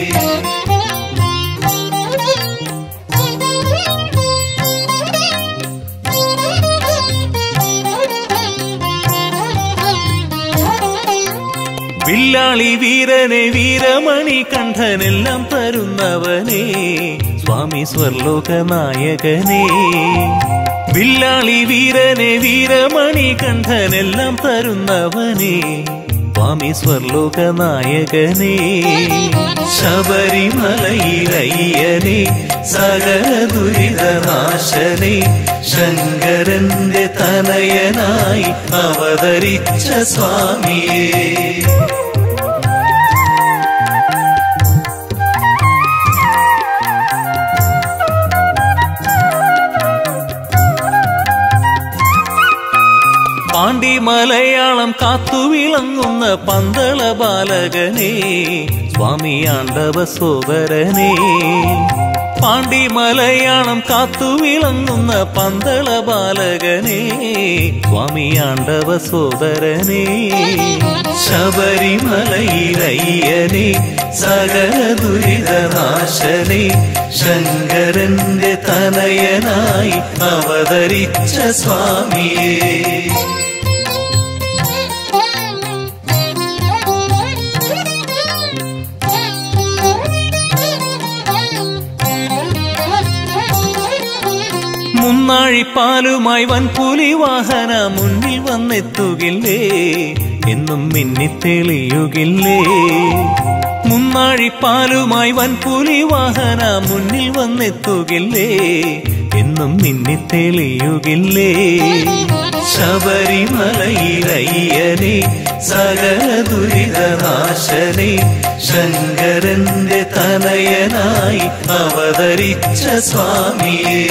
വില്ലാളി വീരനെ വീരമണി കണ്ഠനെല്ലാം തരുന്നവനേ സ്വാമി സ്വർലോക നായകനേ. വില്ലാളി വീരനെ വീരമണി കണ്ഠനെല്ലാം തരുന്നവനേ സ്വാമി സ്വർലോക നായകനേ. ശബരിമലയിലയ്യനെ സകല ദുരിതനാശനെ ശങ്കരന്റെ തനയനായി അവതരിച്ച സ്വാമിയേ. കാത്തുവിളങ്ങുന്ന പന്തള ബാലകനേ സ്വാമി ആണ്ടവ സോദരനേ പാണ്ടി മലയാളം കാത്തുവിളങ്ങുന്ന പന്തള ബാലകനേ സ്വാമി ആണ്ടവ സോദരനേ ശബരിമലയിലയ്യനേ സകല ദുരിതനാശനേ ശങ്കരന്റെ തനയനായി അവതരിച്ച സ്വാമിയേ മുന്നാഴിപ്പാലുമായി വൻപുലി വാഹന മുന്നിൽ വന്നെത്തുകില്ലേ എന്നും മിന്നിത്തെളിയുകില്ലേ മുന്നാഴിപ്പാലുമായി വൻപുലി വാഹന മുന്നിൽ വന്നെത്തുകില്ലേ എന്നും മിന്നിത്തെളിയുകില്ലേ ശബരിമലയിലയ്യനേ സകല ദുരിതനാശനേ ശങ്കരന്റെ തനയനായി അവതരിച്ച സ്വാമിയേ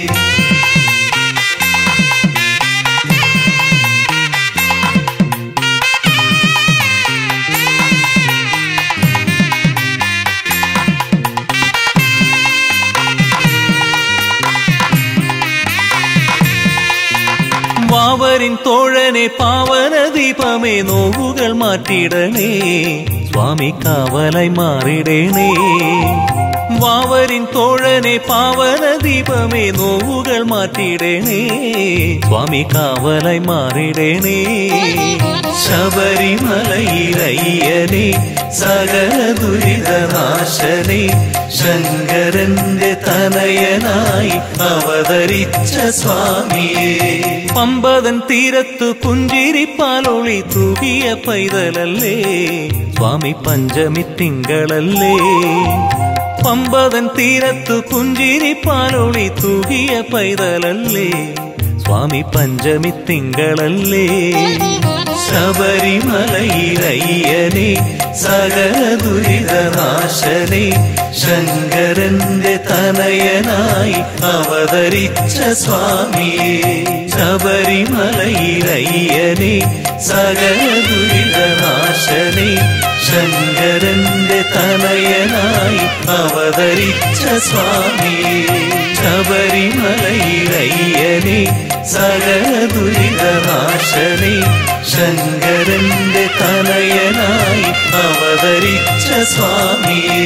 വാവരിൻ തോഴനെ പാവന ദീപമേ നോവുകൾ മാറ്റിടണേ സ്വാമി കാവലായി മാറിടണേ വാവരിൻ തോഴനെ പാവന ദീപമേ നോവുകൾ മാറ്റിടണേ സ്വാമി കാവലായി മാറിടണേ ശബരിമലയിലയ്യനേ സകല ദുരിതനാശനേ ശങ്കരന്റെ തനയനായി അവതരിച്ച സ്വാമിയേ പമ്പതൻ തീരത്തു പുഞ്ചിരിപ്പാലൊളി തൂകിയ പൈതലല്ലേ സ്വാമി പഞ്ചമി തിങ്കളല്ലേ പമ്പതൻ തീരത്തു പുഞ്ചിരിപ്പാലൊളി തൂകിയ പൈതലല്ലേ സ്വാമി പഞ്ചമി തിങ്കളല്ലേ ശബരിമലയിലയ്യനേ സകല ദുരിതനാശനേ ശങ്കരന്റെ തനയനായി അവതരിച്ച സ്വാമിയേ ശബരിമലയിലയ്യനേ സകല ദുരിതനാശനേ ശങ്കരന്റെ തനയനായി അവതരിച്ച സ്വാമിയേ ശബരിമലയിലയ്യനേ സകല ദുരിതനാശനേ ശങ്കരന്റെ തനയനായി അവതരിച്ച സ്വാമിയേ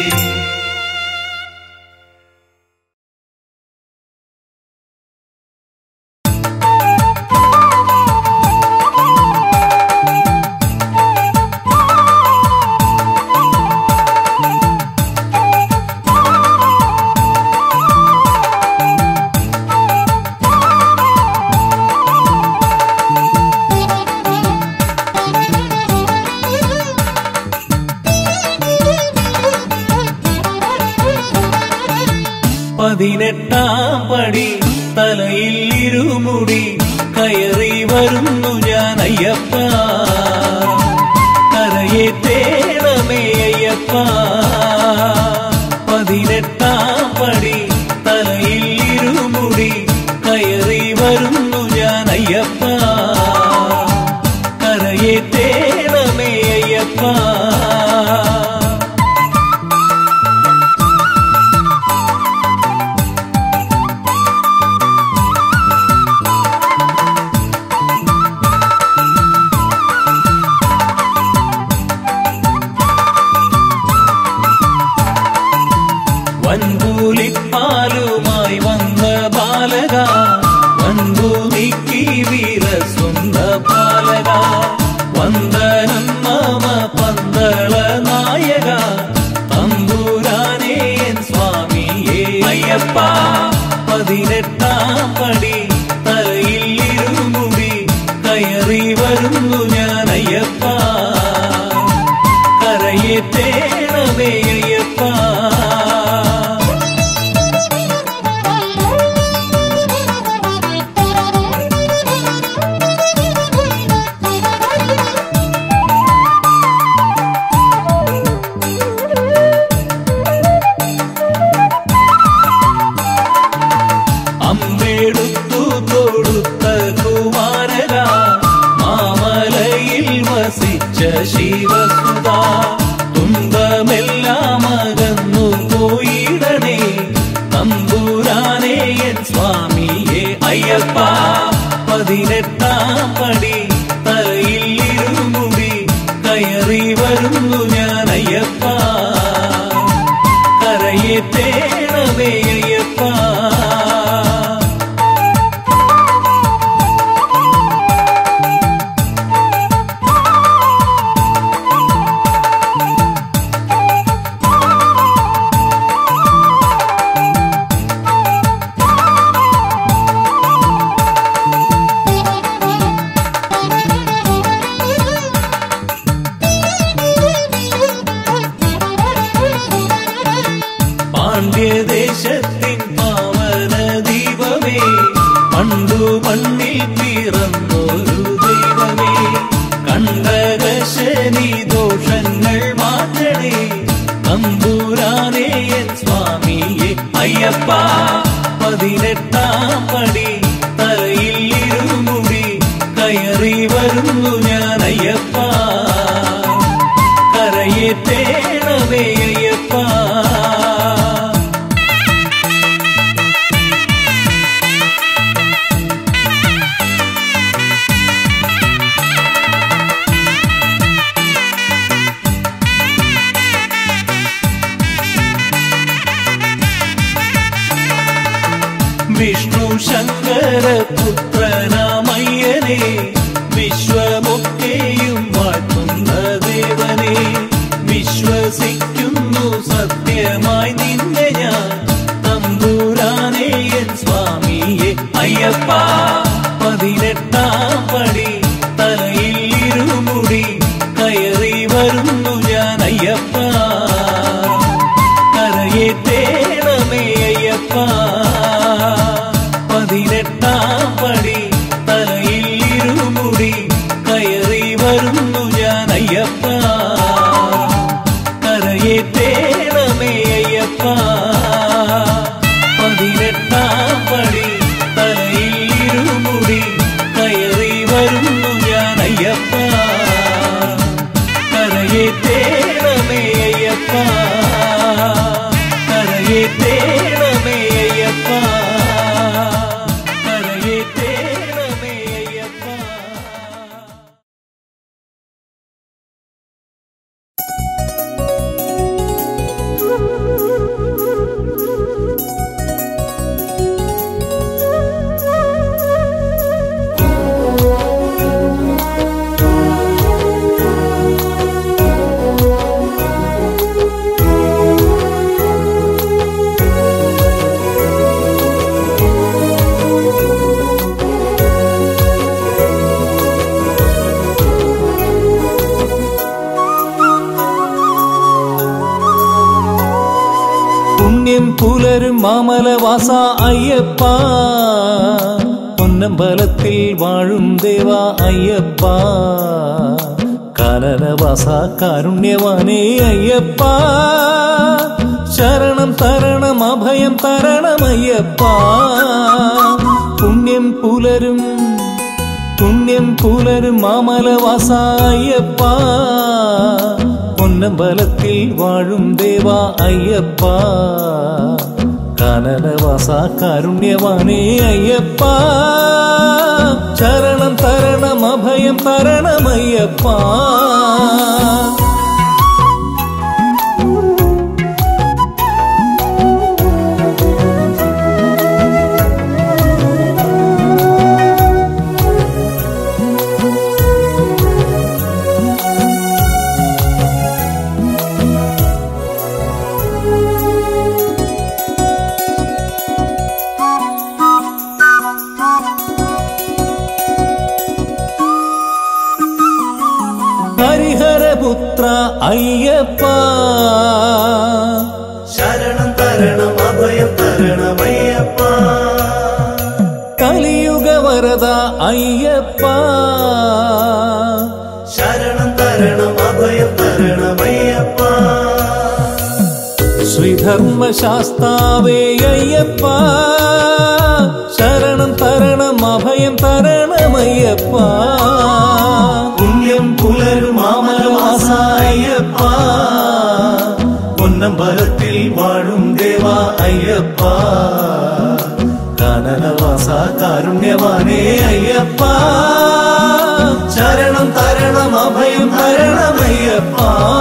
പതിനെട്ടാം പടി തലയിൽ ഇരുമുടി കയറി വരുന്നു ഞാൻ അയ്യപ്പ കരയേറ്റേണമേ അയ്യപ്പ പതിനെട്ടാം പടി തലയിൽ ഇരുമുടി കയറി വരുന്നു ഞാൻ അയ്യപ്പ കരയേറ്റേണമേ അയ്യപ്പ വൻപൂലിപ്പാലുമായി വന്ന ബാലക വൻപൂ നീക്കി വീരസുന്ദ ബാലക വന്ദനം മമ പന്തള നായക തമ്പുരാനേ സ്വാമിയേ അയ്യപ്പ പതിനെട്ടാം പടി തലയിൽ ഇരുമുടി കയറി വരുന്നു ഞാൻ അയ്യപ്പ കരയേറ്റേണമേ അയ്യപ്പ അമ്പെടുത്തു തൊടുത്ത കുമാരക മാമലയിൽ തമ്പുരാനേ എൻ സ്വാമിയെ അയ്യപ്പ 18-ാം പടി തലയിൽ ഇരുമുടി കയറി വരുന്നു ഞാൻ അയ്യപ്പ കരയേറ്റേണമേ അയ്യപ്പ വിഷ്ണു ശങ്കര പുത്രനാമയ്യനെ വിശ്വമൊക്കെയും വാഴ്ത്തുന്ന ദേവനെ വിശ്വസിക്കുന്നു സത്യമായി നിന്നെ ഞാൻ തമ്പുരാനേ എൻ സ്വാമിയെ അയ്യപ്പ 18-ാം പടി തലയിൽ ഇരുമുടി കയറി വരുന്നു ഞാൻ അയ്യപ്പ കരയേറ്റേണമേ അയ്യപ്പ 18-ാം പടി തലയിൽ ഇരുമുടി കയറി വരുന്നു ഞാൻ അയ്യപ്പ കരയേറ്റേണമേ അയ്യപ്പ 18-ാം പടി തലയിൽ ഇരുമുടി കയറി വരുന്നു ഞാൻ അയ്യപ്പ കരയേറ്റേണമേ അയ്യപ്പ കരയേറ്റേണമേ അയ്യപ്പ പുലരും മാമലവാസ അയ്യപ്പ പൊന്നമ്പലത്തിൽ വാഴും ദേവ അയ്യപ്പ കാനനവാസ കാരുണ്യവാനേ അയ്യപ്പ ശരണം തരണം അഭയം തരണമയ്യപ്പ പുണ്യം പുലരും മാമലവാസ അയ്യപ്പ പൊന്നമ്പലത്തിൽ വാഴും ദേവ അയ്യപ്പ കാനനവാസ കാരുണ്യവാനേ അയ്യപ്പ ശരണം തരണം അഭയം തരണമയ്യപ്പ ഹരിഹരപുത്ര അയ്യപ്പ ശരണം തരണം അഭയം തരണമയ്യപ്പ കലിയുഗ വരദ അയ്യപ്പ ശരണം തരണം അഭയം തരണമയ്യപ്പ ശ്രീധർമ്മശാസ്താവേ അയ്യപ്പ ശരണം തരണം അഭയം തരണമയ്യപ്പ പുണ്യം പുലരും മാമലവാസ അയ്യപ്പ പൊന്നമ്പലത്തിൽ വാഴും ദേവ അയ്യപ്പ കാനനവാസ കാരുണ്യവാനേ അയ്യപ്പ ശരണം തരണം അഭയം തരണമയ്യപ്പ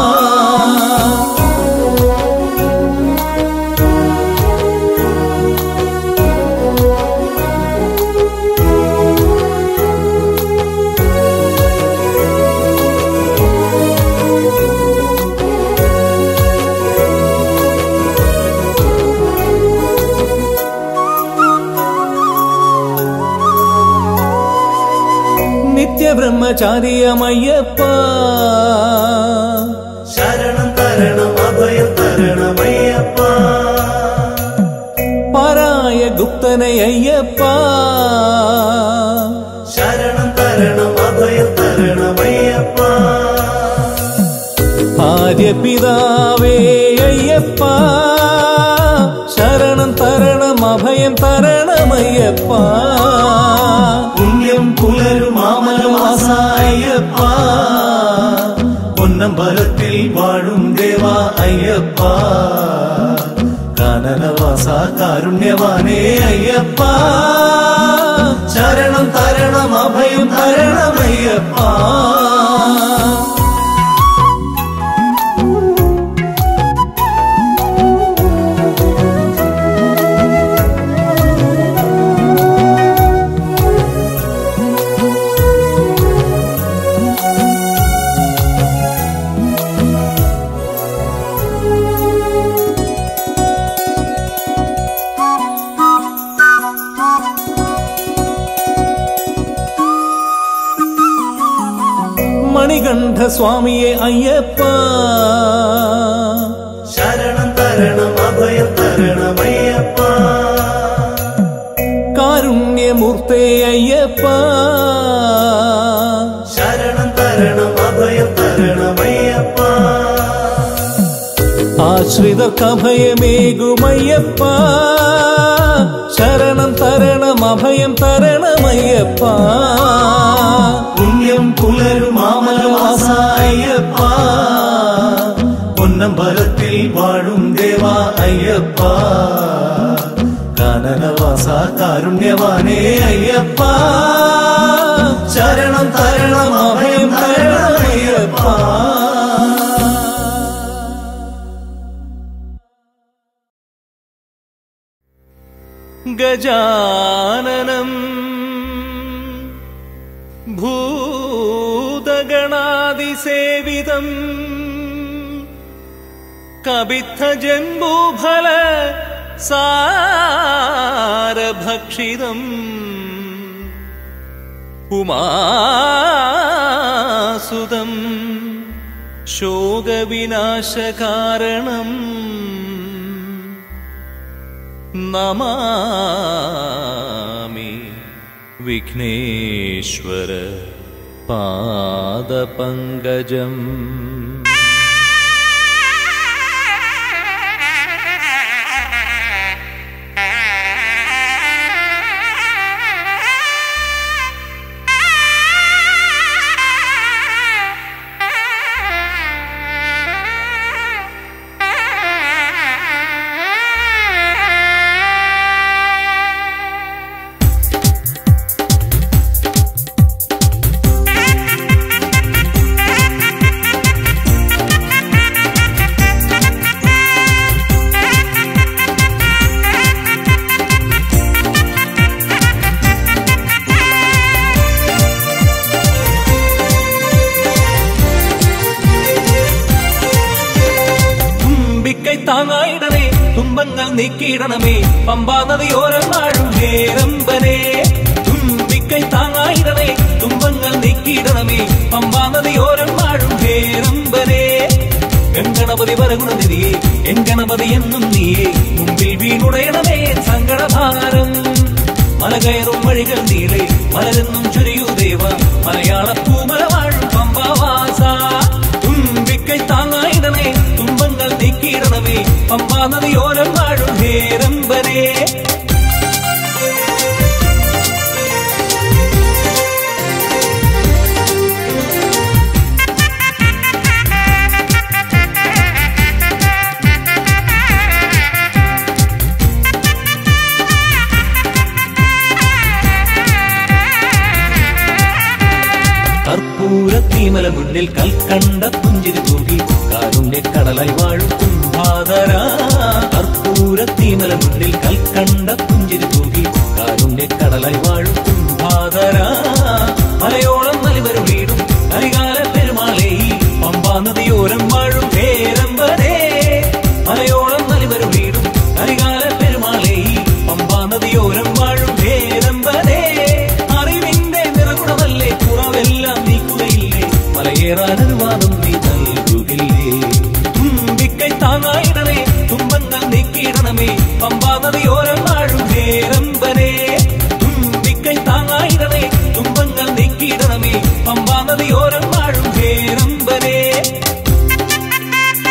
നിത്യബ്രഹ്മചാരിയമയ്യപ്പ ശരണം തരണം അഭയം തരണമയ്യപ്പ പരായ ഗുപ്തനയ്യപ്പ ശരണം തരണം അഭയം തരണമയ്യപ്പ ആര്യ സമയപിതാവേ അയ്യപ്പ ശരണം തരണം അഭയം തരണമയ്യപ്പ പുണ്യം പുലരും മാമലവാസ അയ്യപ്പ പൊന്നമ്പലത്തിൽ വാഴും ദേവാ അയ്യപ്പ കാനനവാസ കാരുണ്യവാനേ അയ്യപ്പ ശരണം തരണം അഭയം തരണമയ്യപ്പ മണികണ്ഠ സ്വാമിയെ അയ്യപ്പ ശരണം തരണം അഭയം തരണമയ്യപ്പ കാരുണ്യമൂർത്തേ അയ്യപ്പ ശരണം തരണം അഭയം തരണമയ്യപ്പ ആശ്രിതർക്കഭയമേകുമയ്യപ്പ ശരണം തരണം അഭയം തരണമയ്യപ്പ പുണ്യം പുലരും മാമലവാസ അയ്യപ്പ പൊന്നമ്പലത്തിൽ വാഴും ദേവാ അയ്യപ്പ കാനനവാസ കാരുണ്യവാനേ അയ്യപ്പ ശരണം തരണം അഭയം തരണമയ്യപ്പ ഗജാനനം ഭൂതഗണാതിസേവിതം കബിത്തജംബൂഫല സാരഭക്ഷിതം ഉമാസുതം ശോകവിനാശകാരണം നമാമി വിഘ്നേശ്വര പാദപങ്കജം താങ്ങായിടണേ തുമ്പങ്ങൾ നീക്കിയിടണമേ പമ്പാ നദിയോരം വാഴും ഹേരമ്പനെ തുമ്പിക്കൈ താങ്ങായിടണേ തുമ്പങ്ങൾ നീക്കിയിടണമേ പമ്പാ നദിയോരം വാഴും ഹേരമ്പനെ ഗംഗണപതി വരഗുണനിധിയെ എൻ ഗണപതി എന്നും നീയെ മുമ്പിൽ വീണുടയണമേ സങ്കടഭാരം മല കയറും വഴികൾ നീളെ മലരെന്നും ചൊരിയൂ ദേവ മലയാള പൂമല വാഴും പമ്പാവാസ തുമ്പിക്കൈ താങ്ങായിടണേ തുമ്പങ്ങൾ നീക്കിയിടണമേ പമ്പാ നദിയോരം വാഴും ഹേരമ്പനെ കർപ്പൂരത്തീമല മുന്നിൽ കൽക്കണ്ട പുഞ്ചിരി തൂകി കാരുണ്യക്കടലായി വാഴും കുംഭാധര കർപ്പൂരത്തീമല മുന്നിൽ കൽക്കണ്ട പുഞ്ചിരി തൂകി കാരുണ്യക്കടലായി വാഴും കുംഭാധര മലയോളം നലിവരും വീടും കരികാല പെരുമാളേ പമ്പാ നദിയോരം വാഴും ഹേരമ്പനെ മലയോളം നലിവരും വീടും കരികാല പെരുമാളേ പമ്പാ നദിയോരം വാഴും ഹേരമ്പനെ അറിവിന്റെ നിറകുണമല്ലേ കുറവെല്ലാം നീക്കുകയില്ലേ മലയേറാൻ അനുവാദം നീ നൽകുകില്ലേ തുമ്പിക്കൈ താങ്ങായിടണേ തുമ്പങ്ങൾ നീക്കിയിടണമേ പമ്പാ നദിയോരം വാഴും ഹേരമ്പനെ തുമ്പിക്കൈ താങ്ങായിടണേ തുമ്പങ്ങൾ നീക്കിയിടണമേ പമ്പാ നദിയോരം വാഴും ഹേരമ്പനെ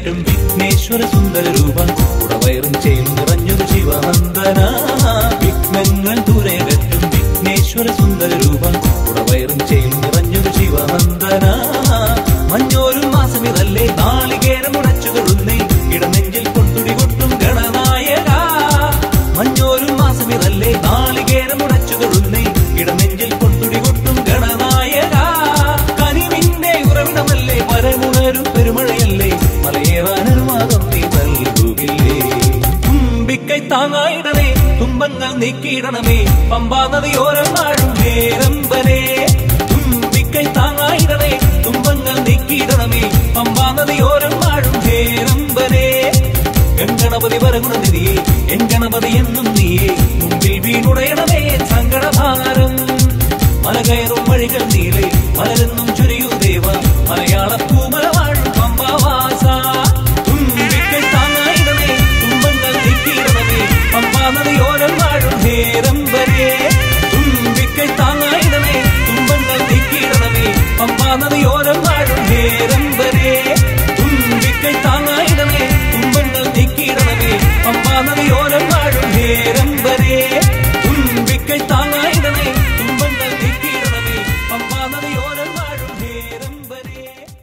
കെട്ടും വിഘ്നേശ്വര സുന്ദര രൂപ ഉടവയറും ചേലും നിറഞ്ഞൊരു ശിവനന്ദന വിഘ്നങ്ങൾ ദൂരെ കെട്ടും വിഘ്നേശ്വര സുന്ദര രൂപ ഉടവയറും ചേലും നിറഞ്ഞൊരു ശിവനന്ദന മഞ്ഞോരും മാസമിതല്ലേ നാളികേരം ഉടച്ചുകൊള്ളുന്നേ ഇടനെഞ്ചിൽ കൊട്ടുടി കൊട്ടും ഗണനായക മഞ്ഞോരും മാസമിതല്ലേ നാളികേരം ഉടച്ചുകൊള്ളുന്നേ ഇടനെഞ്ചിൽ കൊട്ടുടി കൊട്ടും ഗണനായക കനിവിന്റെ ഉറവിടമല്ലേ പരമുണരും പെരുമഴയല്ലേ മലയേറാനൊരുമാകം നീ നൽകുകില്ലേ തുമ്പിക്കൈ താങ്ങായിടണേ തുമ്പങ്ങൾ നീക്കിയിടണമേ പമ്പാ നദിയോരം വാഴും ഹേരമ്പനേ തുമ്പിക്കൈ താങ്ങായിടണേ തുമ്പങ്ങൾ നീക്കിയിടണമേ പമ്പാ നദിയോരം വാഴും ഹേരമ്പനേ ഗംഗണപതി വരഗുണനിധിയെ എൻ ഗണപതി എന്നും നീയെ മുമ്പിൽ വീണുടയണമേ സങ്കടഭാരം മലകയറും വഴികൾ നീളെ മലരെന്നും ചുരിയൂ ദേവ മലയാള പൂമല വാഴും പമ്പാവാസ തുമ്പിക്കൈ താങ്ങായിടണേ തുമ്പങ്ങൾ നീക്കിയിടണമേ പമ്പാ നദിയോരം വാഴും ഹേരമ്പനേ തുമ്പിക്കൈ താങ്ങായിടണേ തുമ്പങ്ങൾ നീക്കിയിടണമേ പമ്പാ നദിയോരം വാഴും ഹേരമ്പനേ തുമ്പിക്കൈ താങ്ങായിടണേ തുമ്പങ്ങൾ നീക്കിയിടണമേ പമ്പാ നദിയോരം വാഴും ഹേരമ്പനേ തുമ്പിക്കൈ താങ്ങായിടണേ തുമ്പങ്ങൾ നീക്കിയിടണമേ പമ്പാ നദിയോരം വാഴും ഹേരമ്പനേ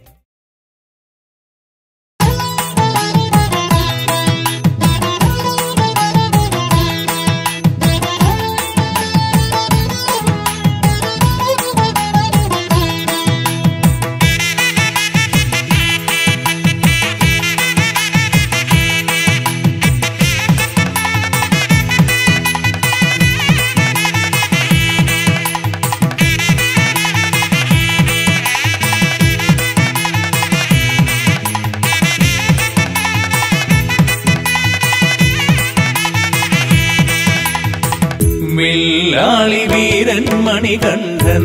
വില്ലാളി വീരൻ മണികണ്ഠൻ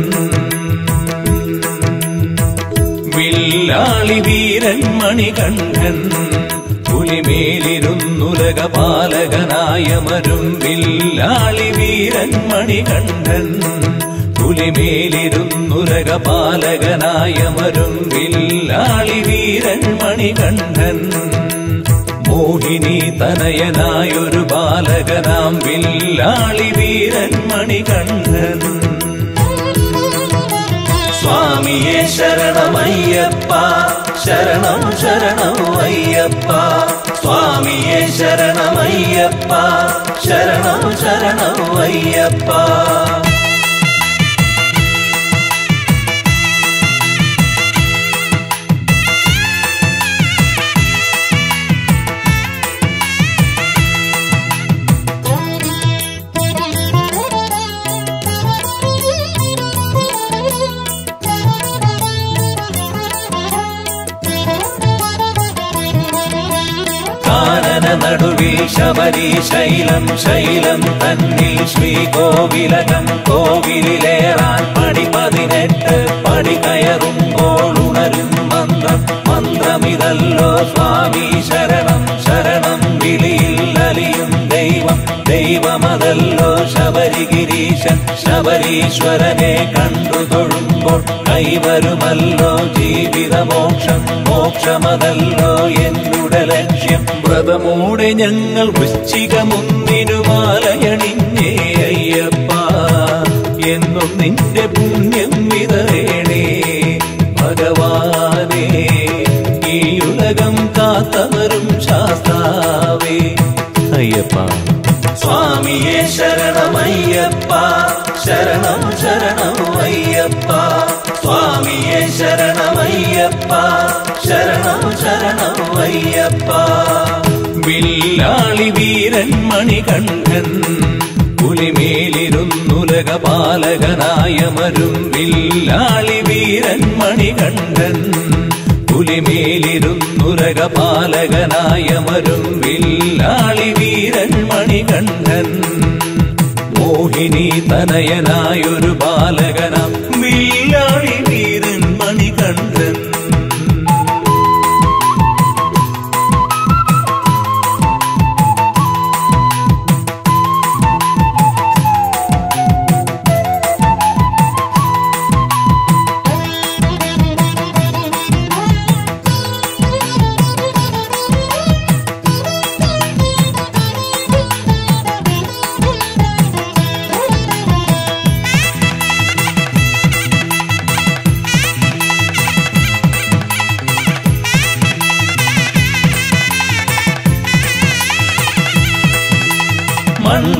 വില്ലാളി വീരൻ മണികണ്ഠൻ പുലിമേലിരുന്നുലകപാലകനായമരും വില്ലാളി വീരൻ മണികണ്ഠൻ പുലിമേലിരുന്നുലകപാലകനായമരും വില്ലാളി വീരൻ മണികണ്ഠൻ മോഹിനി തനയനായൊരു ബാലകനാം വില്ലാളി വീരൻ മണികണ്ഠൻ സ്വാമിയേ ശരണമയ്യപ്പ ശരണം ശരണം അയ്യപ്പ സ്വാമിയേ ശരണമയ്യപ്പ ശരണം ശരണം അയ്യപ്പ നടുവിൽ ശബരി ശൈലം ശൈലം തന്നിൽ ശ്രീകോവിലകം കോവിലേറാൻ പടി 18 പടി കയറുമ്പോൾ ഉണരും മന്ത്രം മന്ത്രമിതല്ലോ സ്വാമി ശരണം ശരണം വിളിയിൽ അലിയും ദൈവം ദൈവമതല്ലോ ശബരിഗിരീശൻ ശബരീശ്വരനെ കണ്ടു തൊഴുമ്പോൾ കൈവരുമല്ലോ ജീവിതമോക്ഷം മോക്ഷമതല്ലോ എന്നുടെ ലക്ഷ്യം വ്രതമോടെ ഞങ്ങൾ വൃശ്ചികമൊന്നിനു മാലയണിഞ്ഞേ അയ്യപ്പ എന്നും നിന്റെ പുണ്യം വിതറേണേ ഭഗവാനേ ഈ ഉലകം കാത്തവരും ശാസ്താവേ അയ്യപ്പ സ്വാമിയേ ശരണമയ്യപ്പ ശരണം ശരണം അയ്യപ്പ സ്വാമിയേ ശരണമയ്യപ്പ ശരണം ശരണം അയ്യപ്പ വില്ലാളി വീരൻ മണികണ്ഠൻ പുലിമേലിരുന്നുലകപാലകനായമരും വില്ലാളി വീരൻ മണികണ്ഠൻ പുലിമേലിരുന്നുലകപാലകനായമരും വില്ലാളി വീരൻ മണികണ്ഠൻ മോഹിനി തനയനായൊരു ബാലകനാം വില്ലാളി വീരൻ മണികണ്ഠൻ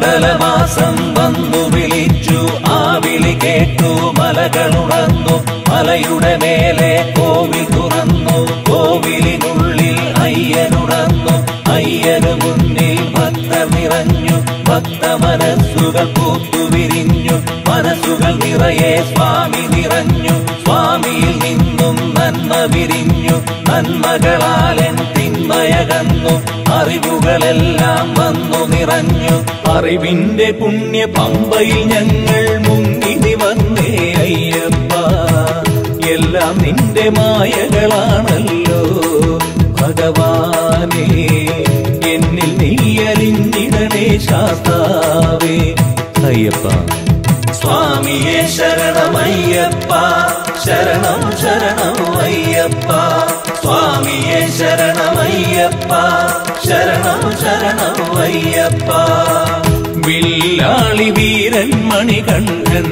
മണ്ഡലമാസം വന്നു വിളിച്ചു, ആ വിളി കേട്ടു മലകളുണർന്നു. മലയുടെ മേലെ കോവിൽ തുറന്നു, കോവിലിനുള്ളിൽ അയ്യനുണർന്നു. അയ്യനു മുന്നിൽ ഭക്തർ നിറഞ്ഞു, ഭക്ത മനസ്സുകൾ പൂത്തുവിരിഞ്ഞു. മനസ്സുകൾ നിറയെ സ്വാമി നിറഞ്ഞു, സ്വാമിയിൽ നിന്നും നന്മ വിരിഞ്ഞു. നന്മകളാലൻ തിന്മയകന്നു, അറിവുകളെല്ലാം വന്നു നിറഞ്ഞു. അറിവിന്റെ പുണ്യ പമ്പയിൽ ഞങ്ങൾ മുങ്ങി നിവന്നേ അയ്യപ്പ. എല്ലാം നിന്റെ മായകളാണല്ലോ ഭഗവാനേ, എന്നിൽ നീയലിഞ്ഞിടണേ ശാസ്താവേ അയ്യപ്പ. സ്വാമിയേ ശരണമയ്യപ്പ, ശരണം ശരണം അയ്യപ്പ. സ്വാമിയേ ശരണമയ്യപ്പ, ശരണം ശരണം അയ്യപ്പ. വില്ലാളി വീരൻ മണികണ്ഠൻ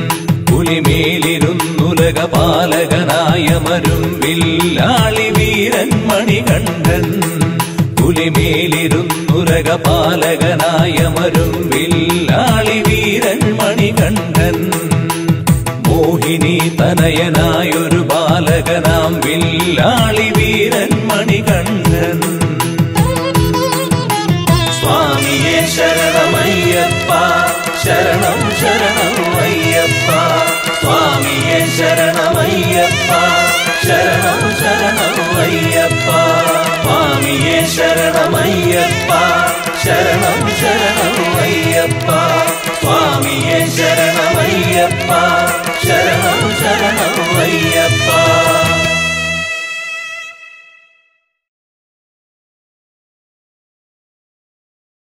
പുലിമേലിരുന്നുലകപാലകനായമരും. വില്ലാളി വീരൻ മണികണ്ഠൻ പുലിമേലിരുന്നുലകപാലകനായമരും. വില്ലാളി വീരൻ മണികണ്ഠൻ മോഹിനി തനയനായൊരു ബാലകനാം. വില്ലാളി വീരൻ മണികണ്ഠൻ. സ്വാമിയേ ശരണമയ്യപ്പ, ശരണം ശരണം അയ്യപ്പ. സ്വാമിയേ ശരണമയ്യപ്പ, ശരണം ശരണം അയ്യപ്പ. സ്വാമിയേ ശരണമയ്യപ്പ, ശരണം ശരണം അയ്യപ്പ. സ്വാമിയേ ശരണമയ്യപ്പ.